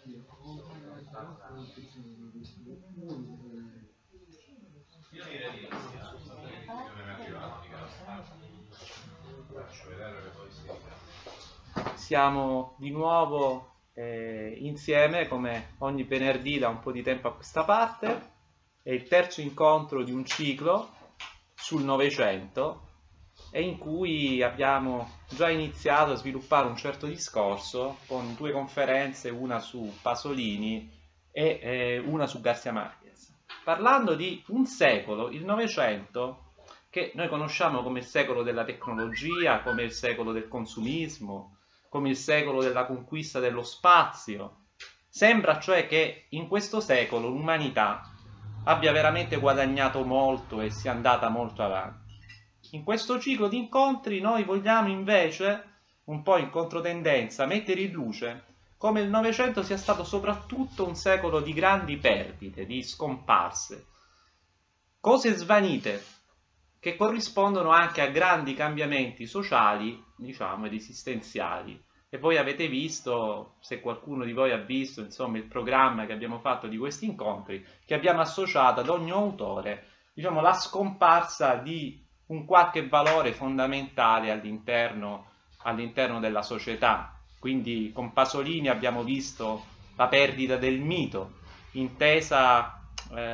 Siamo di nuovo insieme come ogni venerdì da un po' di tempo a questa parte. È il terzo incontro di un ciclo sul Novecento e in cui abbiamo già iniziato a sviluppare un certo discorso con due conferenze, una su Pasolini e una su García Márquez, parlando di un secolo, il Novecento, che noi conosciamo come il secolo della tecnologia, come il secolo del consumismo, come il secolo della conquista dello spazio. Sembra cioè che in questo secolo l'umanità abbia veramente guadagnato molto e sia andata molto avanti. In questo ciclo di incontri noi vogliamo invece, un po' in controtendenza, mettere in luce come il Novecento sia stato soprattutto un secolo di grandi perdite, di scomparse, cose svanite, che corrispondono anche a grandi cambiamenti sociali, diciamo, ed esistenziali. E voi avete visto, se qualcuno di voi ha visto, insomma, il programma che abbiamo fatto di questi incontri, che abbiamo associato ad ogni autore, diciamo, la scomparsa di un qualche valore fondamentale all'interno della società. Quindi con Pasolini abbiamo visto la perdita del mito, intesa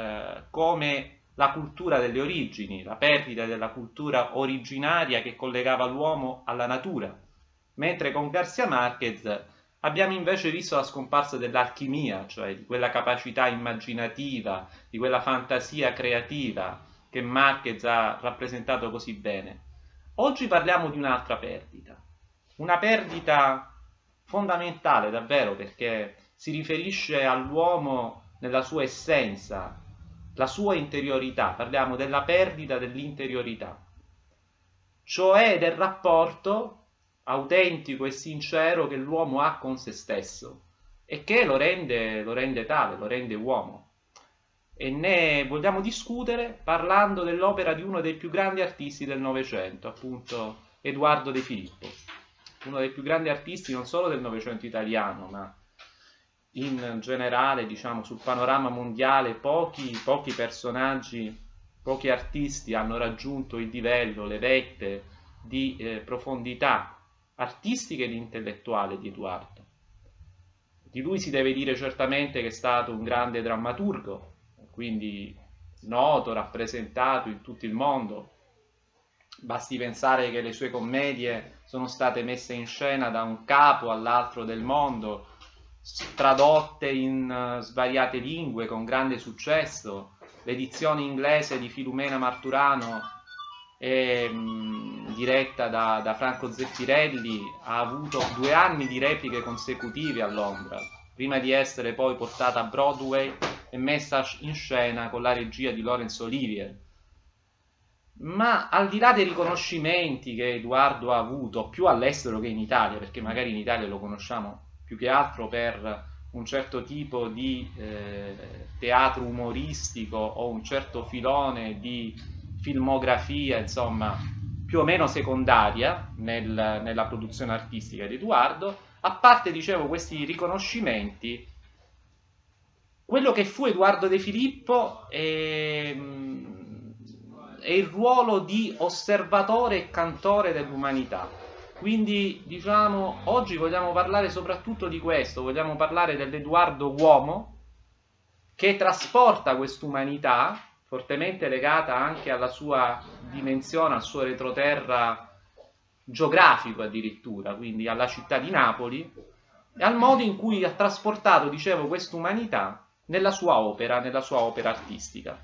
come la cultura delle origini, la perdita della cultura originaria che collegava l'uomo alla natura, mentre con García Márquez abbiamo invece visto la scomparsa dell'alchimia, cioè di quella capacità immaginativa, di quella fantasia creativa che Márquez ha rappresentato così bene. Oggi parliamo di un'altra perdita, una perdita fondamentale davvero, perché si riferisce all'uomo nella sua essenza, la sua interiorità. Parliamo della perdita dell'interiorità, cioè del rapporto autentico e sincero che l'uomo ha con se stesso e che lo rende tale, lo rende uomo. E ne vogliamo discutere parlando dell'opera di uno dei più grandi artisti del Novecento, appunto Edoardo De Filippo, uno dei più grandi artisti non solo del Novecento italiano, ma in generale, diciamo, sul panorama mondiale. Pochi personaggi, pochi artisti hanno raggiunto il livello, le vette di profondità artistica ed intellettuale di Edoardo. Di lui si deve dire certamente che è stato un grande drammaturgo, quindi noto, rappresentato in tutto il mondo. Basti pensare che le sue commedie sono state messe in scena da un capo all'altro del mondo, tradotte in svariate lingue con grande successo. L'edizione inglese di Filumena Marturano, diretta da Franco Zeffirelli, ha avuto 2 anni di repliche consecutive a Londra, prima di essere poi portata a Broadway e messa in scena con la regia di Laurence Olivier. Ma al di là dei riconoscimenti che Edoardo ha avuto, più all'estero che in Italia, perché magari in Italia lo conosciamo più che altro per un certo tipo di teatro umoristico o un certo filone di filmografia, insomma, più o meno secondaria nella produzione artistica di Edoardo, a parte, dicevo, questi riconoscimenti, quello che fu Edoardo De Filippo è il ruolo di osservatore e cantore dell'umanità. Quindi, diciamo, oggi vogliamo parlare soprattutto di questo, vogliamo parlare dell'Edoardo uomo che trasporta quest'umanità, fortemente legata anche alla sua dimensione, al suo retroterra geografico addirittura, quindi alla città di Napoli, e al modo in cui ha trasportato, dicevo, quest'umanità nella sua opera artistica.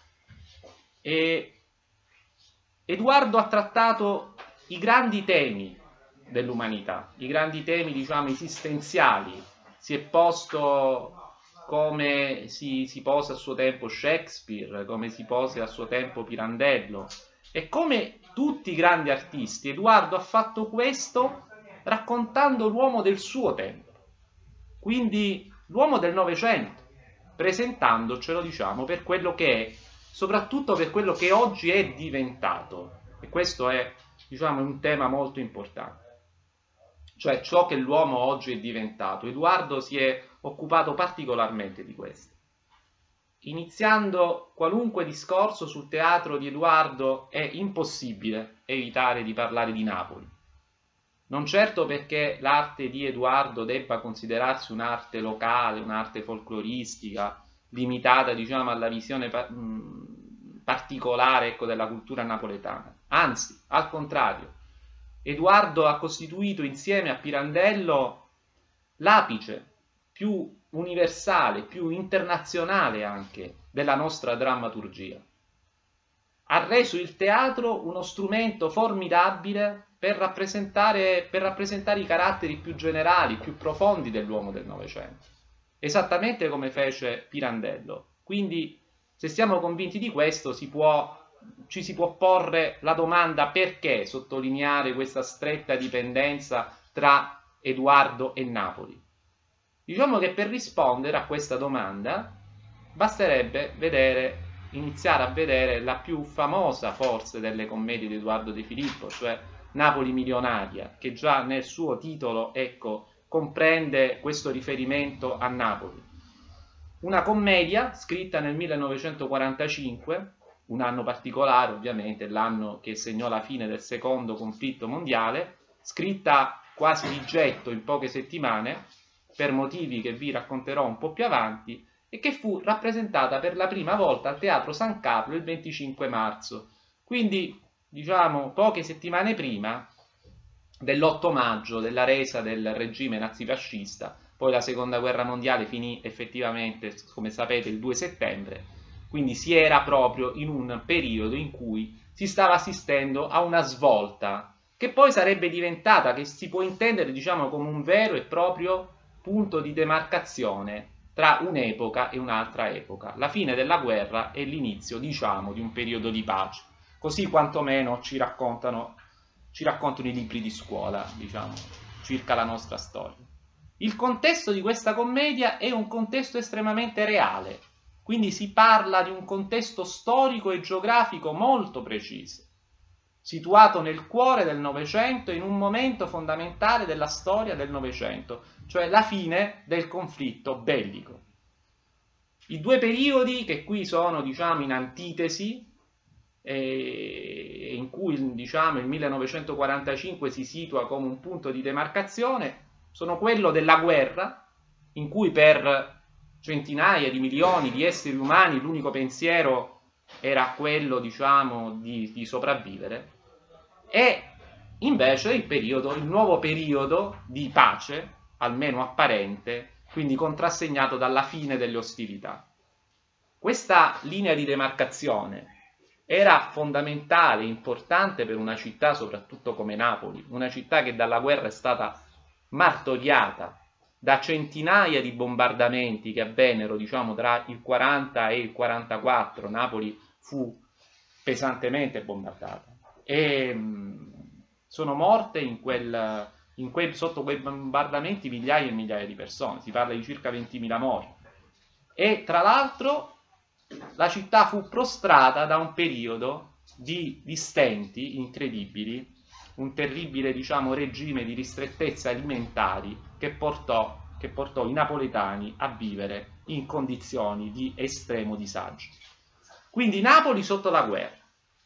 E Edoardo ha trattato i grandi temi dell'umanità, i grandi temi, diciamo, esistenziali. Si è posto come si pose a suo tempo Shakespeare, come si pose a suo tempo Pirandello, e come tutti i grandi artisti, Edoardo ha fatto questo raccontando l'uomo del suo tempo, quindi l'uomo del Novecento, presentandocelo, diciamo, per quello che è, soprattutto per quello che oggi è diventato. E questo è, diciamo, un tema molto importante. cioè ciò che l'uomo oggi è diventato. Edoardo si è occupato particolarmente di questo. Iniziando qualunque discorso sul teatro di Edoardo è impossibile evitare di parlare di Napoli. Non certo perché l'arte di Edoardo debba considerarsi un'arte locale, un'arte folcloristica, limitata, diciamo, alla visione particolare, ecco, della cultura napoletana. Anzi, al contrario, Edoardo ha costituito insieme a Pirandello l'apice più universale, più internazionale anche della nostra drammaturgia. Ha reso il teatro uno strumento formidabile per rappresentare i caratteri più generali, più profondi dell'uomo del Novecento, esattamente come fece Pirandello. Quindi, se siamo convinti di questo, ci si può porre la domanda: perché sottolineare questa stretta dipendenza tra Edoardo e Napoli? Diciamo che per rispondere a questa domanda basterebbe iniziare a vedere la più famosa forse delle commedie di Edoardo De Filippo, cioè Napoli milionaria, che già nel suo titolo, ecco, comprende questo riferimento a Napoli. Una commedia scritta nel 1945, un anno particolare ovviamente, l'anno che segnò la fine del secondo conflitto mondiale, scritta quasi di getto in poche settimane, per motivi che vi racconterò un po' più avanti, e che fu rappresentata per la prima volta al Teatro San Carlo il 25 marzo, quindi diciamo poche settimane prima dell'8 maggio, della resa del regime nazifascista. Poi la seconda guerra mondiale finì effettivamente, come sapete, il 2 settembre, quindi si era proprio in un periodo in cui si stava assistendo a una svolta, che poi sarebbe diventata, che si può intendere, diciamo, come un vero e proprio punto di demarcazione tra un'epoca e un'altra epoca, la fine della guerra e l'inizio, diciamo, di un periodo di pace. Così quantomeno ci raccontano i libri di scuola, diciamo, circa la nostra storia. Il contesto di questa commedia è un contesto estremamente reale, quindi si parla di un contesto storico e geografico molto preciso, situato nel cuore del Novecento, in un momento fondamentale della storia del Novecento, cioè la fine del conflitto bellico. I due periodi che qui sono, diciamo, in antitesi, in cui, diciamo, il 1945 si situa come un punto di demarcazione, sono quello della guerra, in cui per centinaia di milioni di esseri umani l'unico pensiero era quello, diciamo, di sopravvivere, e invece il nuovo periodo di pace, almeno apparente, quindi contrassegnato dalla fine delle ostilità. Questa linea di demarcazione era fondamentale, importante per una città soprattutto come Napoli, una città che dalla guerra è stata martoriata da centinaia di bombardamenti che avvennero, diciamo, tra il 40 e il 44. Napoli fu pesantemente bombardata e sono morte sotto quei bombardamenti migliaia e migliaia di persone, si parla di circa 20.000 morti, e tra l'altro la città fu prostrata da un periodo di stenti incredibili, un terribile, diciamo, regime di ristrettezze alimentari che portò i napoletani a vivere in condizioni di estremo disagio. Quindi Napoli sotto la guerra.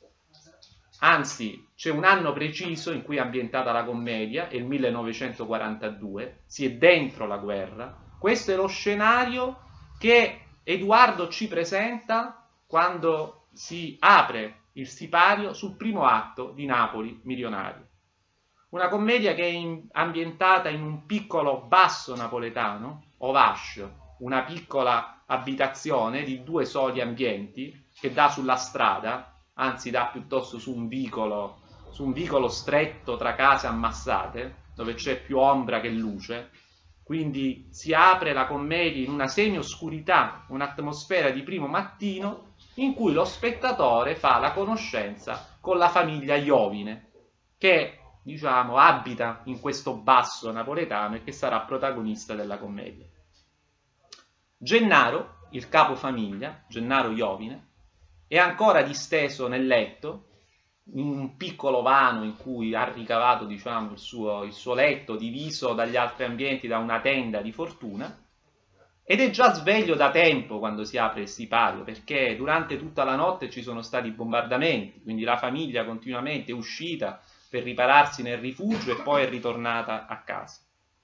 Anzi, c'è un anno preciso in cui è ambientata la commedia, è il 1942, si è dentro la guerra. Questo è lo scenario che Edoardo ci presenta quando si apre il sipario sul primo atto di Napoli milionario. Una commedia che è ambientata in un piccolo basso napoletano, Ovascio, una piccola abitazione di 2 soli ambienti che dà sulla strada, anzi dà piuttosto su un vicolo stretto tra case ammassate, dove c'è più ombra che luce. Quindi si apre la commedia in una semi-oscurità, un'atmosfera di primo mattino, in cui lo spettatore fa la conoscenza con la famiglia Iovine, che, diciamo, abita in questo basso napoletano e che sarà protagonista della commedia. Gennaro, il capofamiglia, Gennaro Iovine, è ancora disteso nel letto in un piccolo vano in cui ha ricavato, diciamo, il suo letto diviso dagli altri ambienti da una tenda di fortuna, ed è già sveglio da tempo quando si apre il sipario, perché durante tutta la notte ci sono stati bombardamenti, quindi la famiglia continuamente è uscita per ripararsi nel rifugio e poi è ritornata a casa.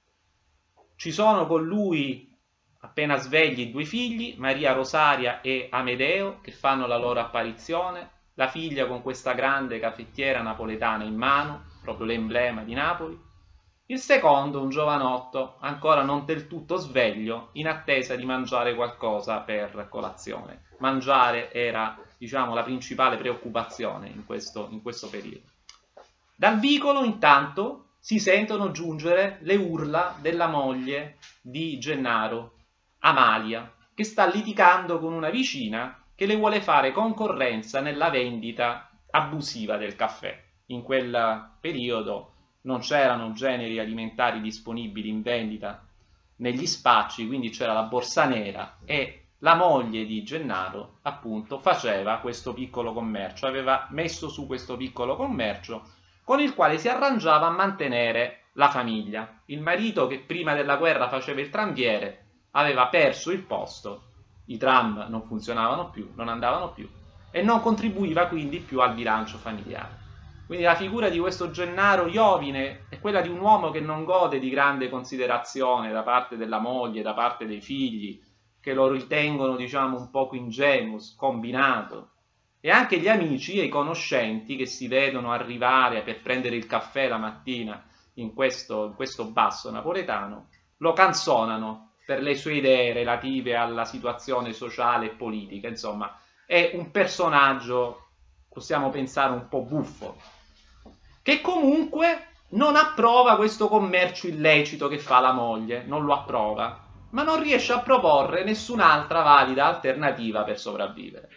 Ci sono con lui, appena svegli, 2 figli, Maria Rosaria e Amedeo, che fanno la loro apparizione, la figlia con questa grande caffettiera napoletana in mano, proprio l'emblema di Napoli. Il secondo, un giovanotto, ancora non del tutto sveglio, in attesa di mangiare qualcosa per colazione. Mangiare era, diciamo, la principale preoccupazione in questo periodo. Dal vicolo, intanto, si sentono giungere le urla della moglie di Gennaro, Amalia, che sta litigando con una vicina che le vuole fare concorrenza nella vendita abusiva del caffè. In quel periodo non c'erano generi alimentari disponibili in vendita negli spacci, quindi c'era la borsa nera e la moglie di Gennaro, appunto, faceva questo piccolo commercio, aveva messo su questo piccolo commercio con il quale si arrangiava a mantenere la famiglia. Il marito, che prima della guerra faceva il tranviere, aveva perso il posto, i tram non funzionavano più, non andavano più e non contribuiva quindi più al bilancio familiare. Quindi la figura di questo Gennaro Iovine è quella di un uomo che non gode di grande considerazione da parte della moglie, da parte dei figli, che lo ritengono, diciamo, un poco ingenuo, scombinato. E anche gli amici e i conoscenti che si vedono arrivare per prendere il caffè la mattina in questo basso napoletano lo canzonano per le sue idee relative alla situazione sociale e politica. Insomma, è un personaggio, possiamo pensare, un po' buffo, che comunque non approva questo commercio illecito che fa la moglie, non lo approva, ma non riesce a proporre nessun'altra valida alternativa per sopravvivere.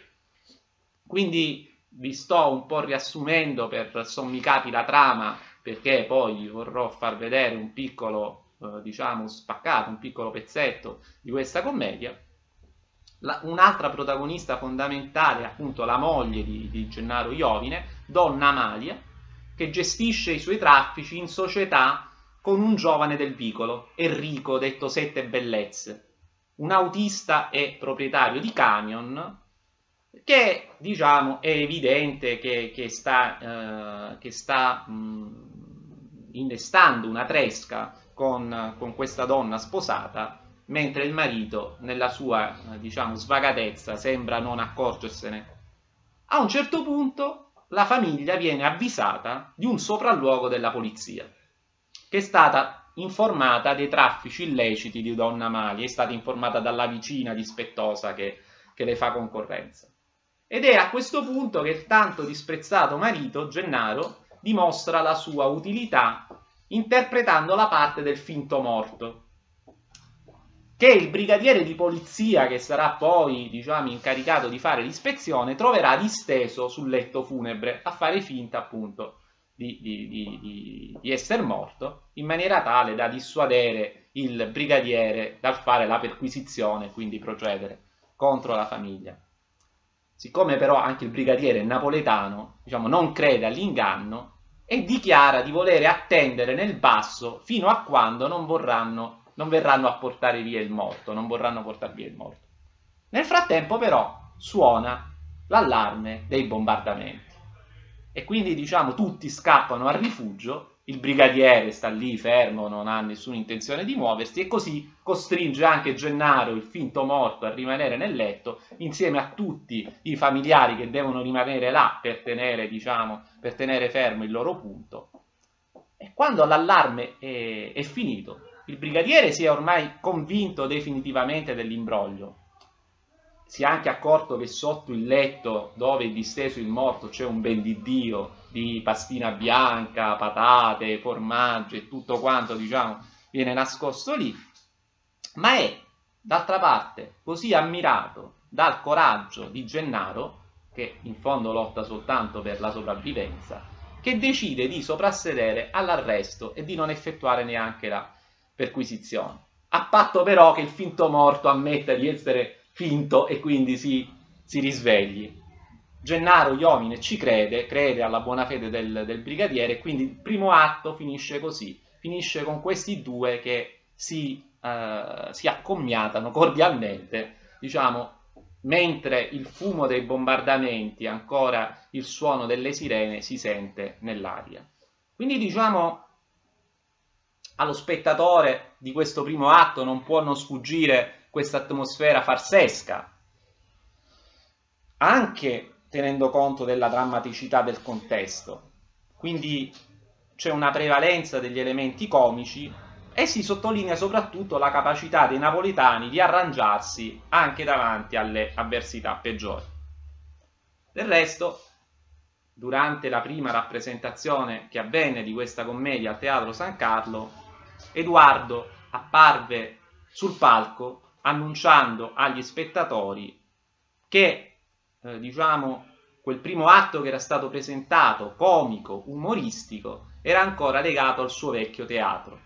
Quindi vi sto un po' riassumendo per sommi capi la trama, perché poi vi vorrò far vedere un piccolo, diciamo, spaccato, un piccolo pezzetto di questa commedia. Un'altra protagonista fondamentale è appunto la moglie di Gennaro Iovine, donna Amalia, che gestisce i suoi traffici in società con un giovane del vicolo, Enrico, detto Sette Bellezze, un autista e proprietario di camion, che, diciamo, è evidente che sta innestando una tresca con questa donna sposata, mentre il marito, nella sua, diciamo, svagatezza, sembra non accorgersene. A un certo punto la famiglia viene avvisata di un sopralluogo della polizia, che è stata informata dei traffici illeciti di donna Amalia, è stata informata dalla vicina dispettosa che le fa concorrenza. Ed è a questo punto che il tanto disprezzato marito, Gennaro, dimostra la sua utilità interpretando la parte del finto morto, che il brigadiere di polizia, che sarà poi, diciamo, incaricato di fare l'ispezione, troverà disteso sul letto funebre a fare finta, appunto, di essere morto, in maniera tale da dissuadere il brigadiere dal fare la perquisizione e quindi procedere contro la famiglia. Siccome però anche il brigadiere è napoletano, diciamo, non crede all'inganno e dichiara di volere attendere nel basso fino a quando non verranno a portare via il morto, non vorranno portare via il morto. Nel frattempo però suona l'allarme dei bombardamenti e quindi, diciamo, tutti scappano al rifugio, il brigadiere sta lì fermo, non ha nessuna intenzione di muoversi e così costringe anche Gennaro, il finto morto, a rimanere nel letto insieme a tutti i familiari che devono rimanere là per tenere, diciamo, per tenere fermo il loro punto. E quando l'allarme è finito, il brigadiere si è ormai convinto definitivamente dell'imbroglio. Si è anche accorto che sotto il letto dove è disteso il morto c'è un ben di Dio di pastina bianca, patate, formaggio e tutto quanto, diciamo, viene nascosto lì, ma è, d'altra parte, così ammirato dal coraggio di Gennaro, che in fondo lotta soltanto per la sopravvivenza, che decide di soprassedere all'arresto e di non effettuare neanche la perquisizione, a patto però che il finto morto ammetta di essere finto e quindi si risvegli. Gennaro Iovine ci crede alla buona fede del brigadiere, e quindi il primo atto finisce così, finisce con questi due che si accomiatano cordialmente, diciamo, mentre il fumo dei bombardamenti, ancora il suono delle sirene si sente nell'aria. Quindi diciamo allo spettatore di questo primo atto non può non sfuggire questa atmosfera farsesca, anche tenendo conto della drammaticità del contesto. Quindi c'è una prevalenza degli elementi comici e si sottolinea soprattutto la capacità dei napoletani di arrangiarsi anche davanti alle avversità peggiori. Del resto, durante la prima rappresentazione che avvenne di questa commedia al Teatro San Carlo, Edoardo apparve sul palco annunciando agli spettatori che diciamo, quel primo atto che era stato presentato, comico, umoristico, era ancora legato al suo vecchio teatro,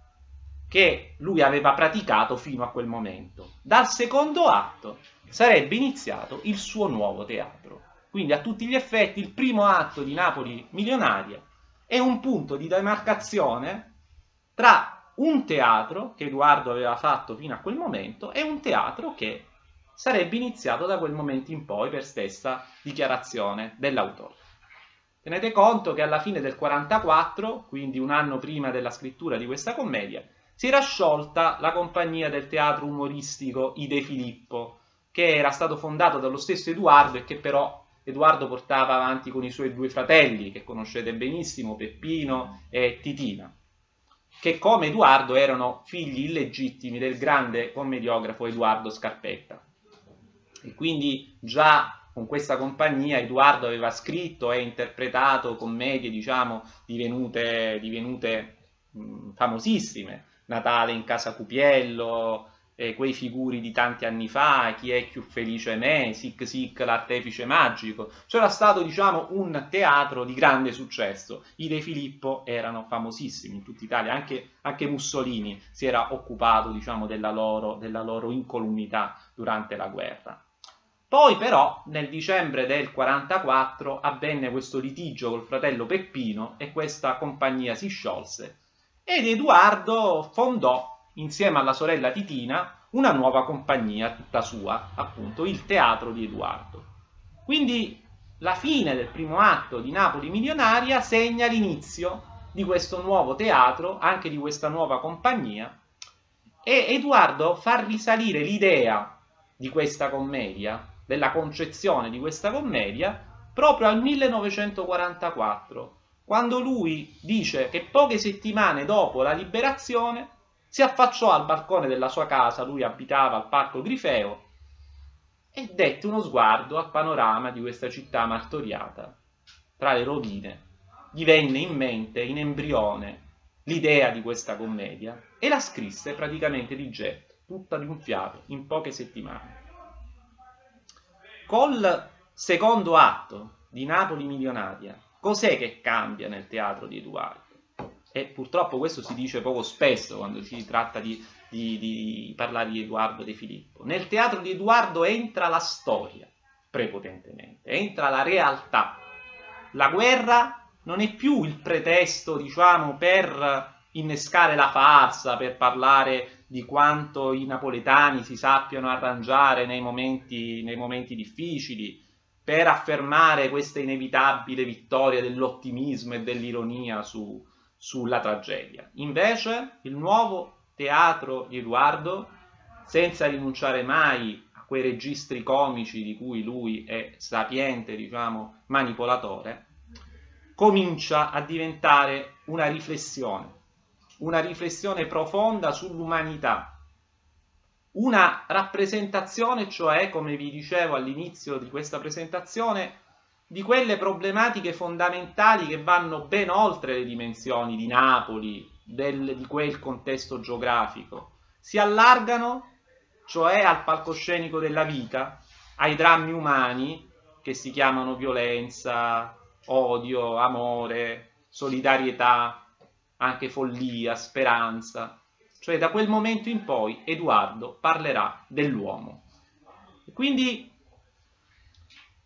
che lui aveva praticato fino a quel momento. Dal secondo atto sarebbe iniziato il suo nuovo teatro. Quindi a tutti gli effetti il primo atto di Napoli Milionaria è un punto di demarcazione tra un teatro che Edoardo aveva fatto fino a quel momento e un teatro che sarebbe iniziato da quel momento in poi per stessa dichiarazione dell'autore. Tenete conto che alla fine del 44, quindi un anno prima della scrittura di questa commedia, si era sciolta la compagnia del teatro umoristico I De Filippo, che era stato fondato dallo stesso Edoardo e che però Edoardo portava avanti con i suoi due fratelli, che conoscete benissimo, Peppino e Titina, che come Edoardo erano figli illegittimi del grande commediografo Edoardo Scarpetta. E quindi già con questa compagnia Edoardo aveva scritto e interpretato commedie, diciamo, divenute famosissime. Natale in casa Cupiello, quei figuri di tanti anni fa, Chi è più felice me, Sic Sic l'artefice magico. C'era stato, diciamo, un teatro di grande successo. I De Filippo erano famosissimi in tutta Italia, anche Mussolini si era occupato, diciamo, della loro incolumità durante la guerra. Poi però nel dicembre del 44 avvenne questo litigio col fratello Peppino e questa compagnia si sciolse ed Edoardo fondò insieme alla sorella Titina una nuova compagnia tutta sua, appunto il Teatro di Edoardo. Quindi la fine del primo atto di Napoli Milionaria segna l'inizio di questo nuovo teatro, anche di questa nuova compagnia, e Edoardo fa risalire l'idea di questa commedia, della concezione di questa commedia, proprio al 1944, quando lui dice che poche settimane dopo la liberazione si affacciò al balcone della sua casa, lui abitava al Parco Grifeo, e dette uno sguardo al panorama di questa città martoriata tra le rovine. Gli venne in mente, in embrione, l'idea di questa commedia e la scrisse praticamente di getto, tutta di un fiato, in poche settimane. Col secondo atto di Napoli Milionaria, cos'è che cambia nel teatro di Edoardo? E purtroppo questo si dice poco spesso quando si tratta di parlare di Edoardo De Filippo. Nel teatro di Edoardo entra la storia, prepotentemente, entra la realtà. La guerra non è più il pretesto, diciamo, per innescare la farsa, per parlare di quanto i napoletani si sappiano arrangiare nei momenti difficili, per affermare questa inevitabile vittoria dell'ottimismo e dell'ironia sulla tragedia. Invece il nuovo teatro di Edoardo, senza rinunciare mai a quei registri comici di cui lui è sapiente, diciamo, manipolatore, comincia a diventare una riflessione profonda sull'umanità, una rappresentazione, cioè, come vi dicevo all'inizio di questa presentazione, di quelle problematiche fondamentali che vanno ben oltre le dimensioni di Napoli, di quel contesto geografico, si allargano, cioè, al palcoscenico della vita, ai drammi umani che si chiamano violenza, odio, amore, solidarietà, anche follia, speranza. Cioè da quel momento in poi Edoardo parlerà dell'uomo. Quindi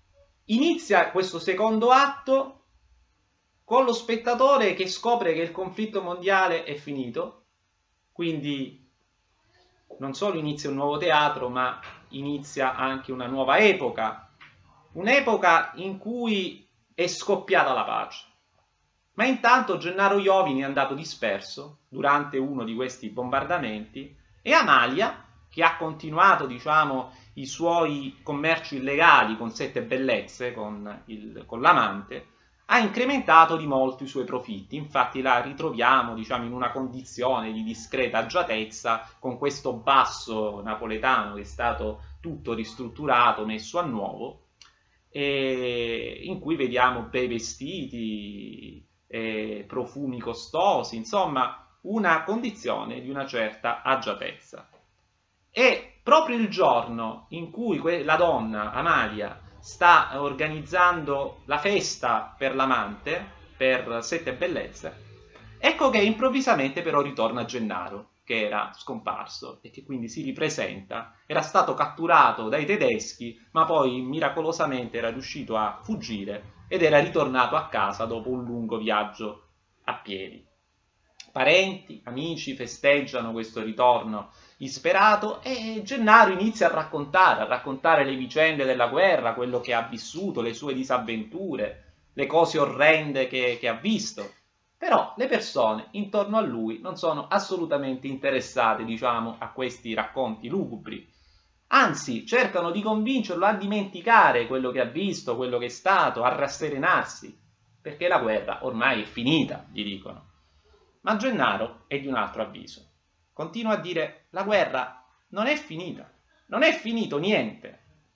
inizia questo secondo atto con lo spettatore che scopre che il conflitto mondiale è finito, quindi non solo inizia un nuovo teatro, ma inizia anche una nuova epoca, un'epoca in cui è scoppiata la pace. Ma intanto Gennaro Iovine è andato disperso durante uno di questi bombardamenti e Amalia, che ha continuato, diciamo, i suoi commerci illegali con Sette Bellezze, con l'amante, ha incrementato di molto i suoi profitti. Infatti la ritroviamo, diciamo, in una condizione di discreta agiatezza, con questo basso napoletano che è stato tutto ristrutturato, messo a nuovo, e in cui vediamo bei vestiti, profumi costosi, insomma una condizione di una certa agiatezza. E proprio il giorno in cui la donna, Amalia, sta organizzando la festa per l'amante, per Sette Bellezze, ecco che improvvisamente però ritorna Gennaro, che era scomparso e che quindi si ripresenta. Era stato catturato dai tedeschi, ma poi miracolosamente era riuscito a fuggire ed era ritornato a casa dopo un lungo viaggio a piedi. Parenti, amici festeggiano questo ritorno insperato e Gennaro inizia a raccontare le vicende della guerra, quello che ha vissuto, le sue disavventure, le cose orrende che ha visto. Però le persone intorno a lui non sono assolutamente interessate, diciamo, a questi racconti lugubri. Anzi, cercano di convincerlo a dimenticare quello che ha visto, quello che è stato, a rasserenarsi, perché la guerra ormai è finita, gli dicono. Ma Gennaro è di un altro avviso. Continua a dire: la guerra non è finita, non è finito niente.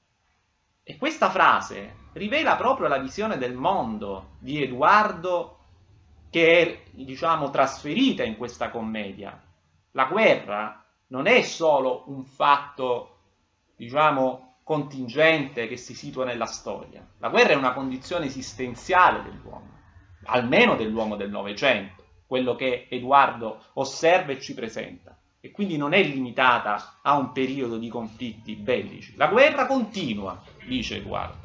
E questa frase rivela proprio la visione del mondo di Edoardo, che è, diciamo, trasferita in questa commedia. La guerra non è solo un fatto, diciamo, contingente che si situa nella storia. La guerra è una condizione esistenziale dell'uomo, almeno dell'uomo del Novecento, quello che Edoardo osserva e ci presenta. E quindi non è limitata a un periodo di conflitti bellici. La guerra continua, dice Edoardo.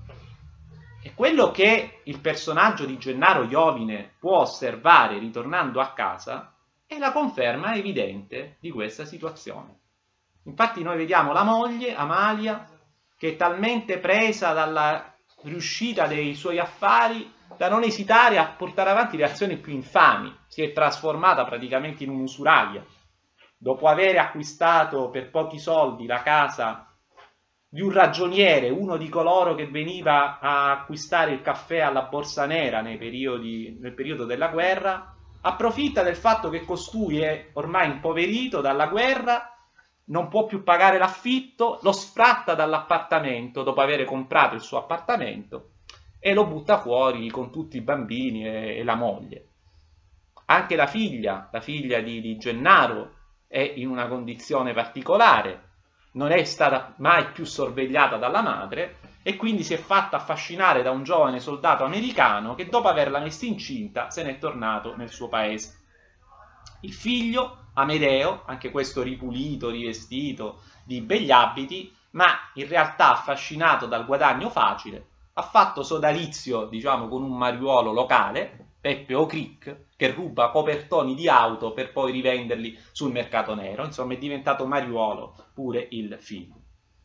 E quello che il personaggio di Gennaro Iovine può osservare ritornando a casa è la conferma evidente di questa situazione. Infatti noi vediamo la moglie, Amalia, che è talmente presa dalla riuscita dei suoi affari da non esitare a portare avanti le azioni più infami. Si è trasformata praticamente in un'usuraia. Dopo aver acquistato per pochi soldi la casa di un ragioniere, uno di coloro che veniva a acquistare il caffè alla Borsa Nera nel periodo della guerra, approfitta del fatto che costui è ormai impoverito dalla guerra, non può più pagare l'affitto, lo sfratta dall'appartamento dopo aver comprato il suo appartamento e lo butta fuori con tutti i bambini e la moglie. Anche la figlia di Gennaro è in una condizione particolare, non è stata mai più sorvegliata dalla madre e quindi si è fatta affascinare da un giovane soldato americano che dopo averla messa incinta se n'è tornato nel suo paese. Il figlio, Amedeo, anche questo ripulito, rivestito di begli abiti, ma in realtà affascinato dal guadagno facile, ha fatto sodalizio, diciamo, con un mariuolo locale, Peppe O'Crick, che ruba copertoni di auto per poi rivenderli sul mercato nero. Insomma, è diventato mariuolo pure il figlio.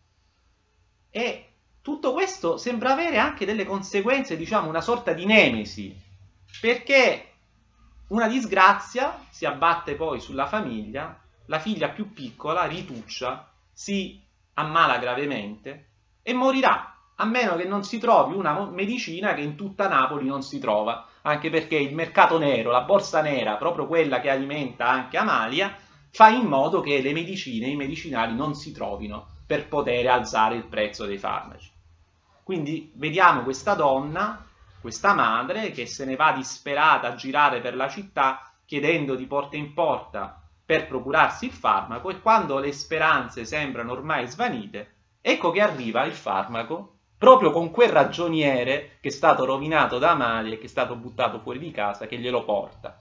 E tutto questo sembra avere anche delle conseguenze, diciamo, una sorta di nemesi, perché una disgrazia si abbatte poi sulla famiglia, la figlia più piccola, Rituccia, si ammala gravemente e morirà, a meno che non si trovi una medicina che in tutta Napoli non si trova, anche perché il mercato nero, la borsa nera, proprio quella che alimenta anche Amalia, fa in modo che le medicine, i medicinali non si trovino per poter alzare il prezzo dei farmaci. Quindi vediamo questa donna, questa madre, che se ne va disperata a girare per la città chiedendo di porta in porta per procurarsi il farmaco, e quando le speranze sembrano ormai svanite, ecco che arriva il farmaco proprio con quel ragioniere che è stato rovinato da Amalia e che è stato buttato fuori di casa, che glielo porta,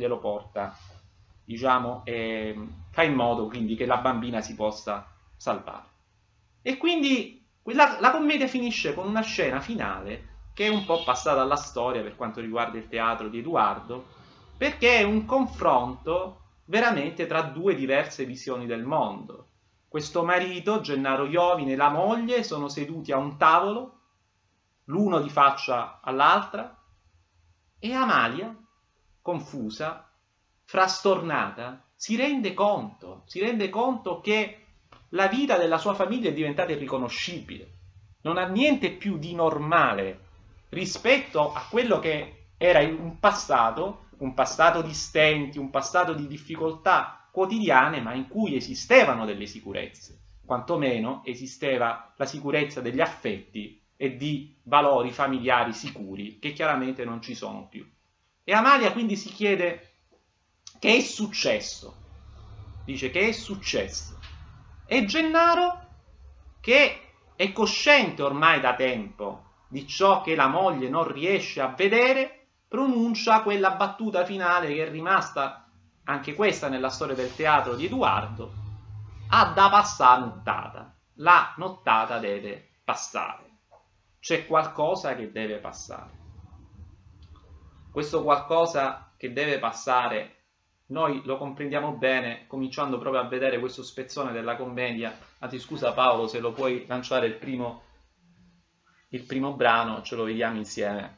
diciamo, fa in modo quindi che la bambina si possa salvare. E quindi La commedia finisce con una scena finale che è un po' passata alla storia per quanto riguarda il teatro di Edoardo, perché è un confronto veramente tra due diverse visioni del mondo. Questo marito, Gennaro Iovine, e la moglie sono seduti a un tavolo, l'uno di faccia all'altra, e Amalia, confusa, frastornata, si rende conto che la vita della sua famiglia è diventata irriconoscibile. Non ha niente più di normale rispetto a quello che era un passato di stenti, un passato di difficoltà quotidiane, ma in cui esistevano delle sicurezze. Quantomeno esisteva la sicurezza degli affetti e di valori familiari sicuri, che chiaramente non ci sono più. E Amalia quindi si chiede: che è successo? Dice: che è successo? E Gennaro, che è cosciente ormai da tempo di ciò che la moglie non riesce a vedere, pronuncia quella battuta finale che è rimasta anche questa nella storia del teatro di Edoardo: ha da passare nottata, la nottata deve passare, c'è qualcosa che deve passare. Questo qualcosa che deve passare noi lo comprendiamo bene cominciando proprio a vedere questo spezzone della commedia. Anzi, scusa Paolo, se lo puoi lanciare il primo brano, ce lo vediamo insieme.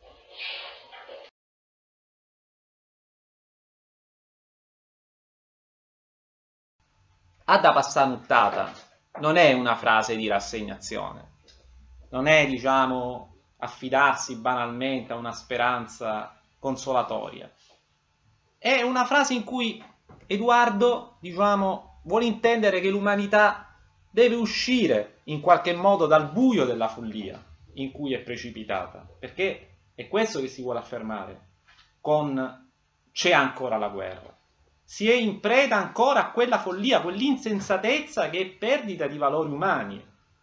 Ha da passare nottata non è una frase di rassegnazione, non è, diciamo, affidarsi banalmente a una speranza consolatoria. È una frase in cui Edoardo, diciamo, vuole intendere che l'umanità deve uscire in qualche modo dal buio della follia in cui è precipitata, perché è questo che si vuole affermare con "c'è ancora la guerra". Si è in preda ancora a quella follia, quell'insensatezza che è perdita di valori umani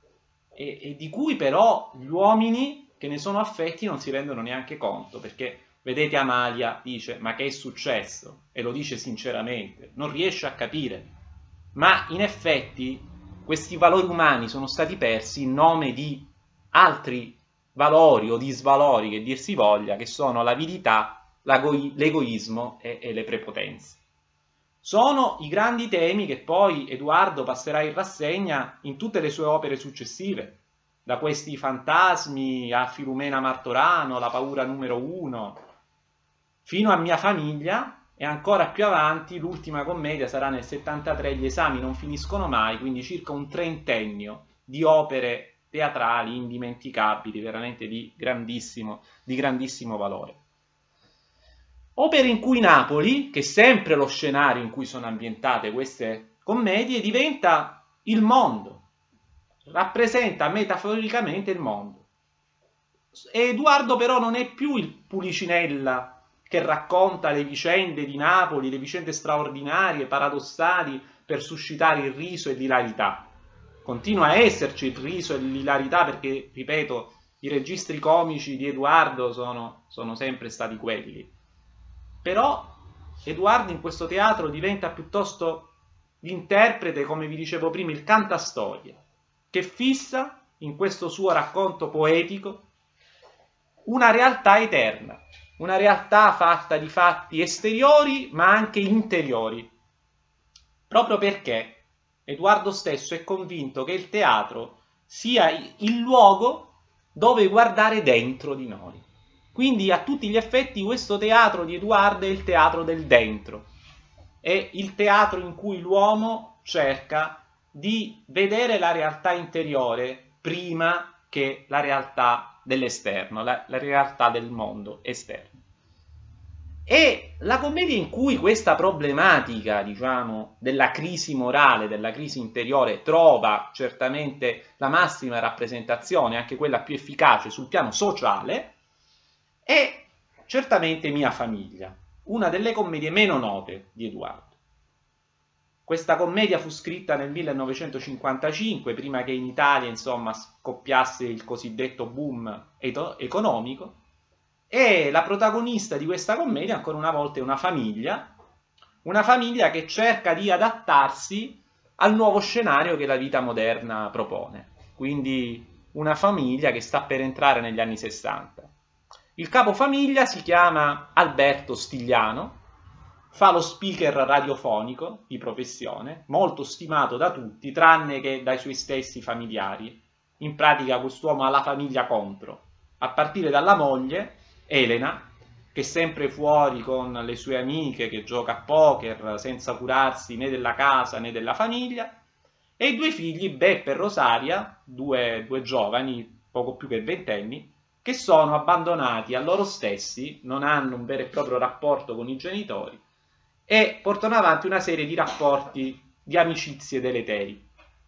e di cui però gli uomini che ne sono affetti non si rendono neanche conto, perché vedete Amalia dice: ma che è successo? E lo dice sinceramente, non riesce a capire. Ma in effetti questi valori umani sono stati persi in nome di altri valori o disvalori, che dir si voglia, che sono l'avidità, l'egoismo e le prepotenze. Sono i grandi temi che poi Edoardo passerà in rassegna in tutte le sue opere successive, da questi fantasmi a Filumena Martorano, la paura numero 1, fino a Mia famiglia, e ancora più avanti l'ultima commedia sarà nel 73, Gli esami non finiscono mai, quindi circa un trentennio di opere teatrali indimenticabili, veramente di grandissimo valore. Opere in cui Napoli, che è sempre lo scenario in cui sono ambientate queste commedie, diventa il mondo, rappresenta metaforicamente il mondo. E Edoardo però non è più il Pulicinella che racconta le vicende di Napoli, le vicende straordinarie, paradossali, per suscitare il riso e l'ilarità. Continua a esserci il riso e l'ilarità perché, ripeto, i registri comici di Edoardo sono sempre stati quelli. Però Edoardo in questo teatro diventa piuttosto l'interprete, come vi dicevo prima, il cantastorie, che fissa in questo suo racconto poetico una realtà eterna, una realtà fatta di fatti esteriori ma anche interiori, proprio perché Edoardo stesso è convinto che il teatro sia il luogo dove guardare dentro di noi. Quindi a tutti gli effetti questo teatro di Edoardo è il teatro del dentro, è il teatro in cui l'uomo cerca di vedere la realtà interiore prima che la realtà dell'esterno, la realtà del mondo esterno. E la commedia in cui questa problematica, diciamo, della crisi morale, della crisi interiore, trova certamente la massima rappresentazione, anche quella più efficace sul piano sociale, è certamente Mia famiglia, una delle commedie meno note di Edoardo. Questa commedia fu scritta nel 1955, prima che in Italia, insomma, scoppiasse il cosiddetto boom economico, e la protagonista di questa commedia, ancora una volta, è una famiglia che cerca di adattarsi al nuovo scenario che la vita moderna propone. quindi una famiglia che sta per entrare negli anni 60. Il capofamiglia si chiama Alberto Stigliano, fa lo speaker radiofonico di professione, molto stimato da tutti, tranne che dai suoi stessi familiari. In pratica quest'uomo ha la famiglia contro, a partire dalla moglie, Elena, che è sempre fuori con le sue amiche, che gioca a poker senza curarsi né della casa né della famiglia, e i due figli, Beppe e Rosaria, due giovani, poco più che ventenni, che sono abbandonati a loro stessi, non hanno un vero e proprio rapporto con i genitori e portano avanti una serie di rapporti di amicizie deleteri.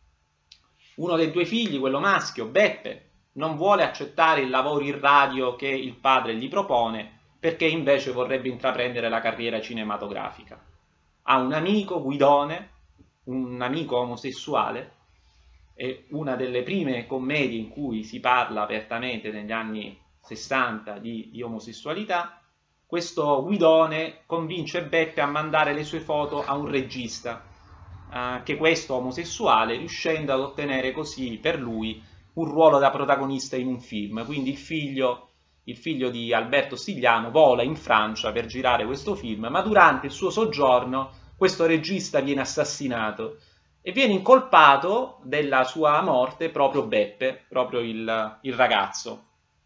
Uno dei due figli, quello maschio, Beppe, non vuole accettare il lavoro in radio che il padre gli propone perché invece vorrebbe intraprendere la carriera cinematografica. Ha un amico, Guidone, un amico omosessuale, e una delle prime commedie in cui si parla apertamente negli anni 60 di omosessualità. Questo Guidone convince Beppe a mandare le sue foto a un regista, che questo omosessuale, riuscendo ad ottenere così per lui un ruolo da protagonista in un film. Quindi il figlio di Alberto Stigliano vola in Francia per girare questo film, ma durante il suo soggiorno questo regista viene assassinato e viene incolpato della sua morte proprio Beppe, proprio il ragazzo.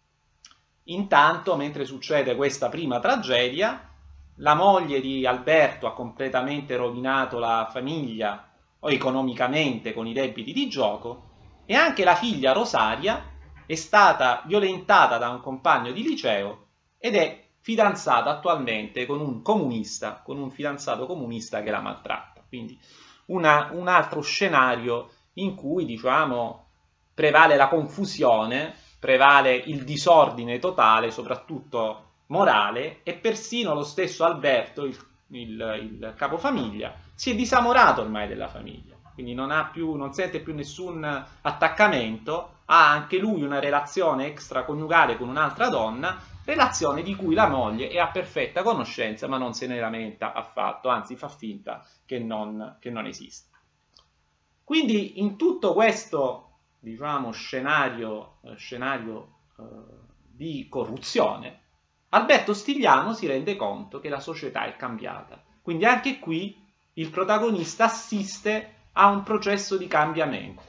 Intanto, mentre succede questa prima tragedia, la moglie di Alberto ha completamente rovinato la famiglia, o economicamente con i debiti di gioco, e anche la figlia Rosaria è stata violentata da un compagno di liceo ed è fidanzata attualmente con un comunista, con un fidanzato comunista che la maltratta. Quindi un altro scenario in cui, diciamo, prevale la confusione, prevale il disordine totale, soprattutto morale, e persino lo stesso Alberto, il capofamiglia, si è disamorato ormai della famiglia, quindi non sente più nessun attaccamento, ha anche lui una relazione extraconiugale con un'altra donna, relazione di cui la moglie è a perfetta conoscenza, ma non se ne lamenta affatto, anzi fa finta che non esista. Quindi in tutto questo, diciamo, scenario di corruzione, Alberto Stigliano si rende conto che la società è cambiata. Quindi anche qui il protagonista assiste a un processo di cambiamento.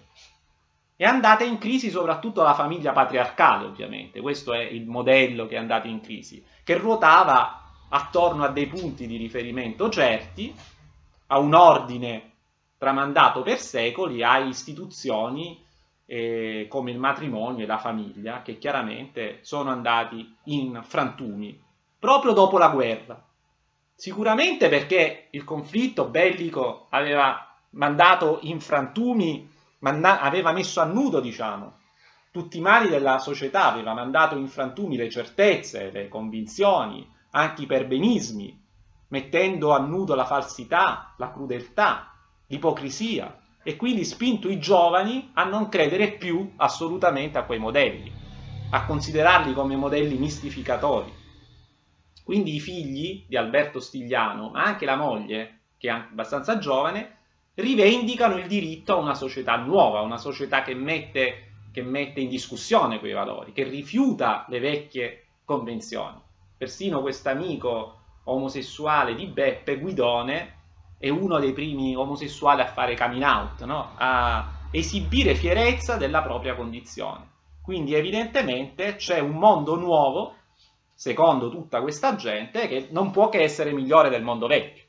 È andata in crisi soprattutto la famiglia patriarcale, ovviamente. Questo è il modello che è andato in crisi, che ruotava attorno a dei punti di riferimento certi, a un ordine tramandato per secoli, a istituzioni come il matrimonio e la famiglia, che chiaramente sono andati in frantumi proprio dopo la guerra. Sicuramente perché il conflitto bellico aveva mandato in frantumi, aveva messo a nudo, diciamo, tutti i mali della società, aveva mandato in frantumi le certezze, le convinzioni, anche i perbenismi, mettendo a nudo la falsità, la crudeltà, l'ipocrisia, e quindi spinto i giovani a non credere più assolutamente a quei modelli, a considerarli come modelli mistificatori. Quindi i figli di Alberto Stigliano, ma anche la moglie, che è abbastanza giovane, rivendicano il diritto a una società nuova, una società che mette in discussione quei valori, che rifiuta le vecchie convenzioni. Persino quest'amico omosessuale di Beppe, Guidone, è uno dei primi omosessuali a fare coming out, no? A esibire fierezza della propria condizione. Quindi evidentemente c'è un mondo nuovo, secondo tutta questa gente, che non può che essere migliore del mondo vecchio.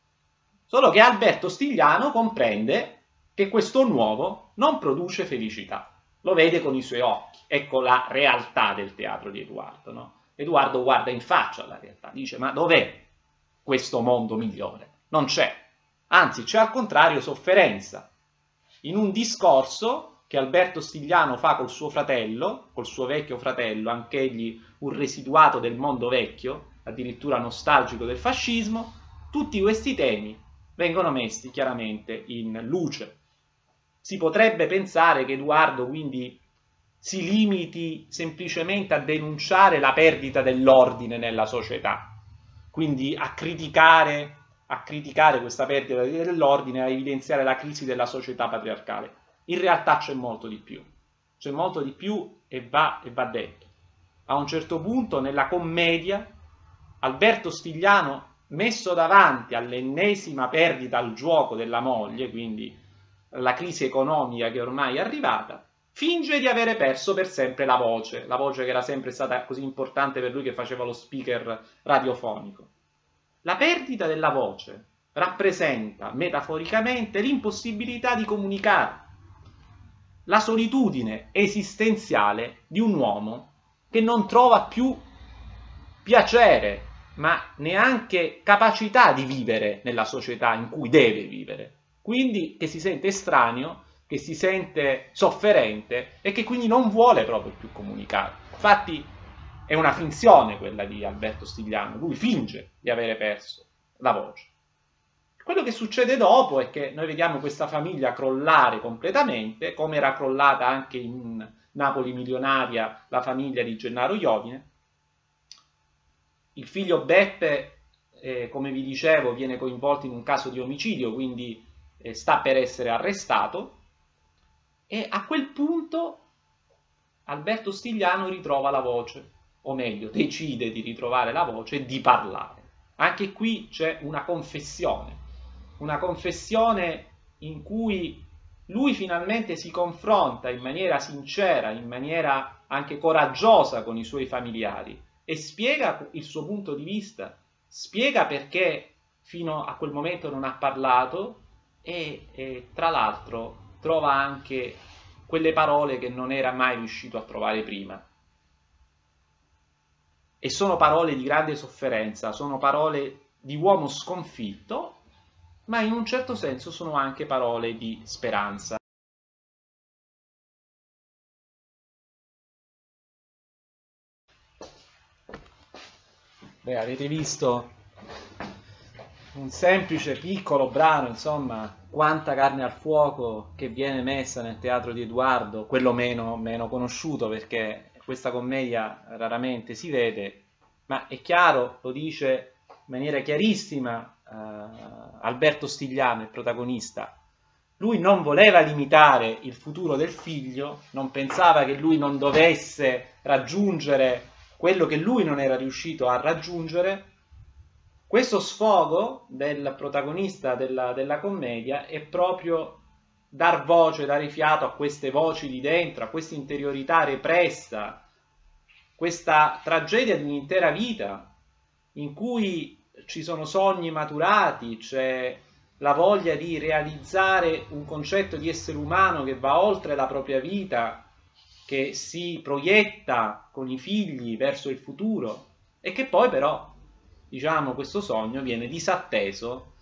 Solo che Alberto Stigliano comprende che questo nuovo non produce felicità. Lo vede con i suoi occhi. Ecco la realtà del teatro di Edoardo, no? Edoardo guarda in faccia alla realtà, dice: ma dov'è questo mondo migliore? Non c'è. Anzi, c'è al contrario sofferenza. In un discorso che Alberto Stigliano fa col suo fratello, col suo vecchio fratello, anch'egli un residuato del mondo vecchio, addirittura nostalgico del fascismo, tutti questi temi vengono messi chiaramente in luce. Si potrebbe pensare che Edoardo quindi si limiti semplicemente a denunciare la perdita dell'ordine nella società, quindi a criticare questa perdita dell'ordine, a evidenziare la crisi della società patriarcale. In realtà c'è molto di più. c'è molto di più e va detto. A un certo punto nella commedia Alberto Stigliano, messo davanti all'ennesima perdita al gioco della moglie, quindi la crisi economica che ormai è arrivata, finge di avere perso per sempre la voce che era sempre stata così importante per lui, che faceva lo speaker radiofonico. La perdita della voce rappresenta metaforicamente l'impossibilità di comunicare, la solitudine esistenziale di un uomo che non trova più piacere, ma neanche capacità di vivere nella società in cui deve vivere. Quindi che si sente estraneo, che si sente sofferente e che quindi non vuole proprio più comunicare. Infatti è una finzione quella di Alberto Stigliano, lui finge di avere perso la voce. Quello che succede dopo è che noi vediamo questa famiglia crollare completamente, come era crollata anche in Napoli milionaria la famiglia di Gennaro Iovine. Il figlio Beppe, come vi dicevo, viene coinvolto in un caso di omicidio, quindi sta per essere arrestato, e a quel punto Alberto Stigliano ritrova la voce, o meglio, decide di ritrovare la voce e di parlare. Anche qui c'è una confessione in cui lui finalmente si confronta in maniera sincera, in maniera anche coraggiosa con i suoi familiari e spiega il suo punto di vista, spiega perché fino a quel momento non ha parlato e tra l'altro trova anche quelle parole che non era mai riuscito a trovare prima. E sono parole di grande sofferenza, sono parole di uomo sconfitto, ma in un certo senso sono anche parole di speranza. Beh, avete visto un semplice piccolo brano, insomma, quanta carne al fuoco che viene messa nel teatro di Edoardo, quello meno conosciuto perché questa commedia raramente si vede, ma è chiaro, lo dice in maniera chiarissima Alberto Stigliano, il protagonista. Lui non voleva limitare il futuro del figlio, non pensava che lui non dovesse raggiungere quello che lui non era riuscito a raggiungere. Questo sfogo del protagonista della commedia è proprio dar voce, dare fiato a queste voci di dentro, a questa interiorità repressa, questa tragedia di un'intera vita in cui ci sono sogni maturati, c'è la voglia di realizzare un concetto di essere umano che va oltre la propria vita, che si proietta con i figli verso il futuro e che poi però, diciamo, questo sogno viene disatteso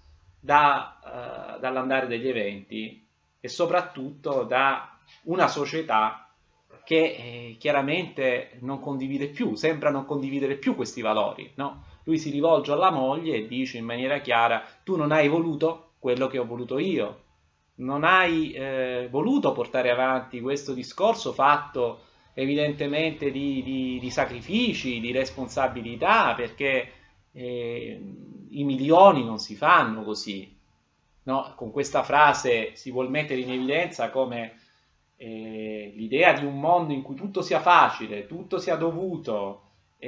dall'andare degli eventi e soprattutto da una società che chiaramente non condivide più, sembra non condividere più questi valori, no? Lui si rivolge alla moglie e dice in maniera chiara: tu non hai voluto quello che ho voluto io, non hai voluto portare avanti questo discorso fatto evidentemente di sacrifici, di responsabilità, perché i milioni non si fanno così, no? Con questa frase si vuol mettere in evidenza come l'idea di un mondo in cui tutto sia facile, tutto sia dovuto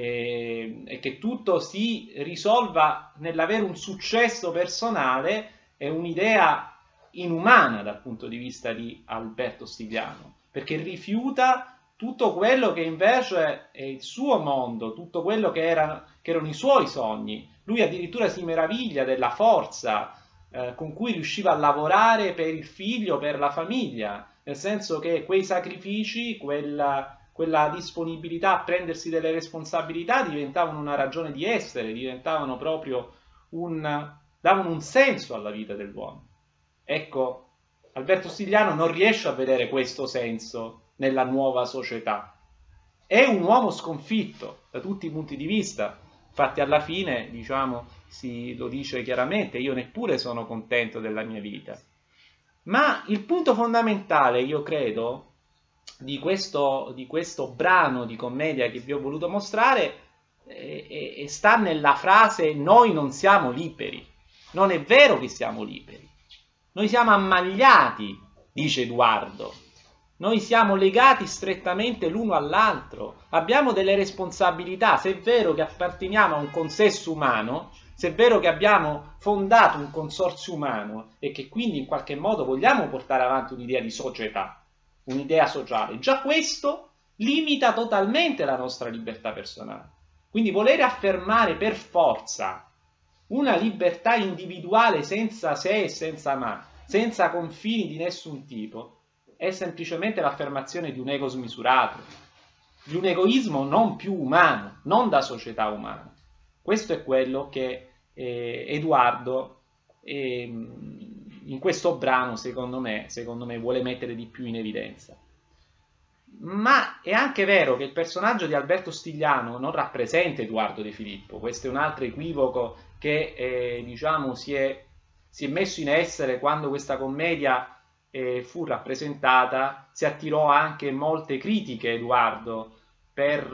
e che tutto si risolva nell'avere un successo personale è un'idea inumana dal punto di vista di Alberto Stigliano, perché rifiuta tutto quello che invece è il suo mondo, tutto quello che erano i suoi sogni. Lui addirittura si meraviglia della forza con cui riusciva a lavorare per il figlio, per la famiglia, nel senso che quei sacrifici, quella disponibilità a prendersi delle responsabilità diventavano una ragione di essere, diventavano proprio davano un senso alla vita dell'uomo. Ecco, Alberto Stigliano non riesce a vedere questo senso nella nuova società. È un uomo sconfitto da tutti i punti di vista. Infatti alla fine, diciamo, lo dice chiaramente: io neppure sono contento della mia vita. Ma il punto fondamentale, io credo, di questo brano di commedia che vi ho voluto mostrare sta nella frase: noi non siamo liberi. Non è vero che siamo liberi. Noi siamo ammagliati, dice Edoardo, Noi siamo legati strettamente l'uno all'altro, abbiamo delle responsabilità. Se è vero che apparteniamo a un consesso umano, se è vero che abbiamo fondato un consorzio umano e che quindi in qualche modo vogliamo portare avanti un'idea di società, un'idea sociale, già questo limita totalmente la nostra libertà personale. Quindi volere affermare per forza una libertà individuale senza se e senza ma, senza confini di nessun tipo, è semplicemente l'affermazione di un ego smisurato, di un egoismo non più umano, non da società umana. Questo è quello che Edoardo in questo brano, secondo me, vuole mettere di più in evidenza. Ma è anche vero che il personaggio di Alberto Stigliano non rappresenta Edoardo De Filippo. Questo è un altro equivoco che diciamo si è messo in essere quando questa commedia fu rappresentata. Si attirò anche molte critiche Edoardo per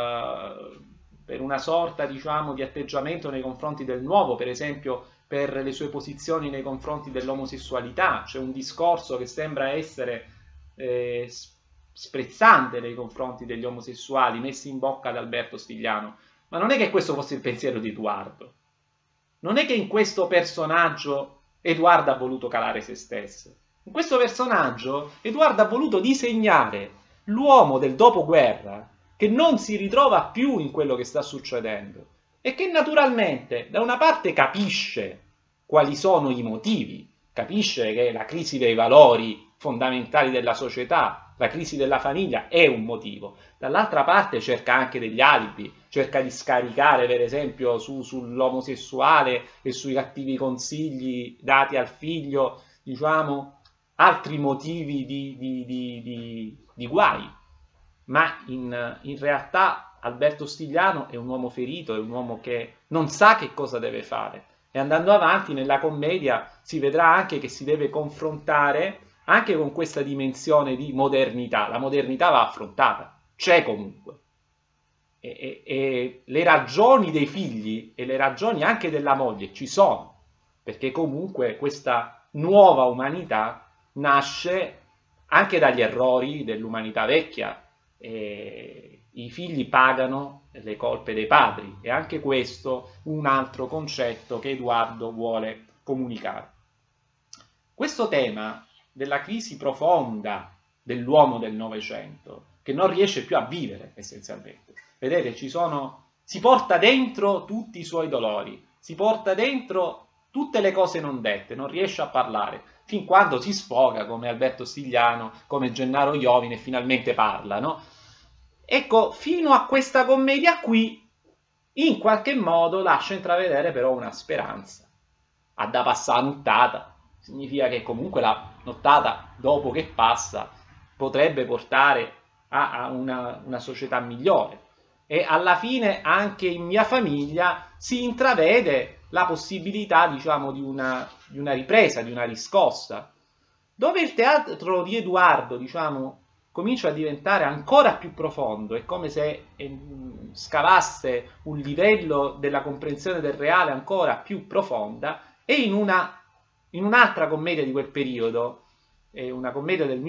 una sorta, diciamo, di atteggiamento nei confronti del nuovo, per esempio per le sue posizioni nei confronti dell'omosessualità. C'è un discorso che sembra essere sprezzante nei confronti degli omosessuali messi in bocca da Alberto Stigliano, ma non è che questo fosse il pensiero di Edoardo. Non è che in questo personaggio Edoardo ha voluto calare se stesso. In questo personaggio Edoardo ha voluto disegnare l'uomo del dopoguerra che non si ritrova più in quello che sta succedendo e che naturalmente da una parte capisce quali sono i motivi, capisce che la crisi dei valori fondamentali della società, la crisi della famiglia è un motivo, dall'altra parte cerca anche degli alibi, cerca di scaricare per esempio sull'omosessuale e sui cattivi consigli dati al figlio, diciamo, altri motivi di guai. Ma in realtà Alberto Stigliano è un uomo ferito, è un uomo che non sa che cosa deve fare. E andando avanti nella commedia si vedrà anche che si deve confrontare anche con questa dimensione di modernità. La modernità va affrontata, c'è comunque. E le ragioni dei figli e le ragioni anche della moglie ci sono, perché comunque questa nuova umanità nasce anche dagli errori dell'umanità vecchia. I figli pagano le colpe dei padri, e anche questo un altro concetto che Edoardo vuole comunicare. Questo tema della crisi profonda dell'uomo del Novecento, che non riesce più a vivere essenzialmente. Vedete, si porta dentro tutti i suoi dolori, si porta dentro tutte le cose non dette, non riesce a parlare, fin quando si sfoga come Alberto Stigliano, come Gennaro Iovine, e finalmente parla, no? Ecco, fino a questa commedia qui, in qualche modo lascia intravedere però una speranza. Ha da passare la nottata, significa che comunque la nottata dopo che passa potrebbe portare a una società migliore. E alla fine anche in mia famiglia si intravede la possibilità, diciamo, di una ripresa, di una riscossa, dove il teatro di Edoardo, diciamo, comincia a diventare ancora più profondo. È come se scavasse un livello della comprensione del reale ancora più profonda, e in un'altra commedia di quel periodo, una commedia del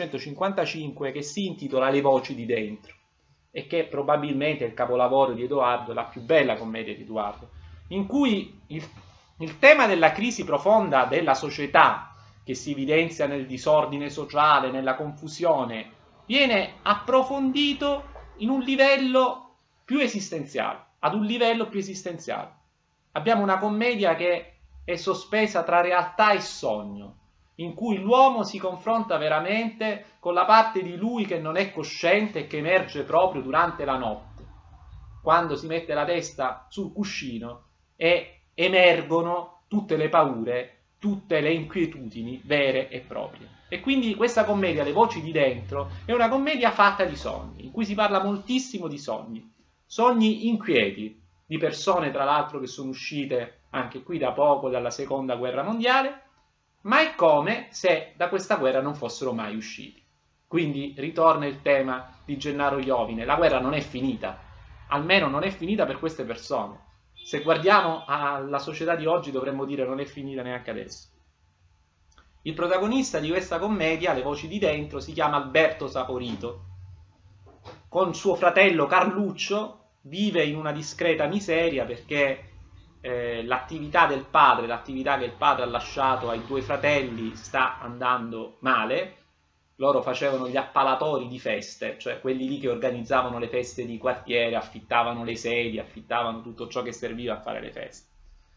1955 che si intitola Le voci di dentro, e che probabilmente è il capolavoro di Edoardo, la più bella commedia di Edoardo, in cui il tema della crisi profonda della società, che si evidenzia nel disordine sociale, nella confusione, viene approfondito in un livello più esistenziale, ad un livello più esistenziale. Abbiamo una commedia che è sospesa tra realtà e sogno, in cui l'uomo si confronta veramente con la parte di lui che non è cosciente e che emerge proprio durante la notte, quando si mette la testa sul cuscino e emergono tutte le paure, tutte le inquietudini vere e proprie. E quindi questa commedia, Le voci di dentro, è una commedia fatta di sogni, in cui si parla moltissimo di sogni inquieti, di persone tra l'altro che sono uscite anche qui da poco dalla seconda guerra mondiale, ma è come se da questa guerra non fossero mai usciti. Quindi ritorna il tema di Gennaro Iovine: la guerra non è finita, almeno non è finita per queste persone. Se guardiamo alla società di oggi dovremmo dire non è finita neanche adesso. Il protagonista di questa commedia, Le voci di dentro, si chiama Alberto Saporito. Con suo fratello Carluccio vive in una discreta miseria perché l'attività del padre, l'attività che il padre ha lasciato ai due fratelli sta andando male. Loro facevano gli appalatori di feste, cioè quelli lì che organizzavano le feste di quartiere, affittavano le sedie, affittavano tutto ciò che serviva a fare le feste.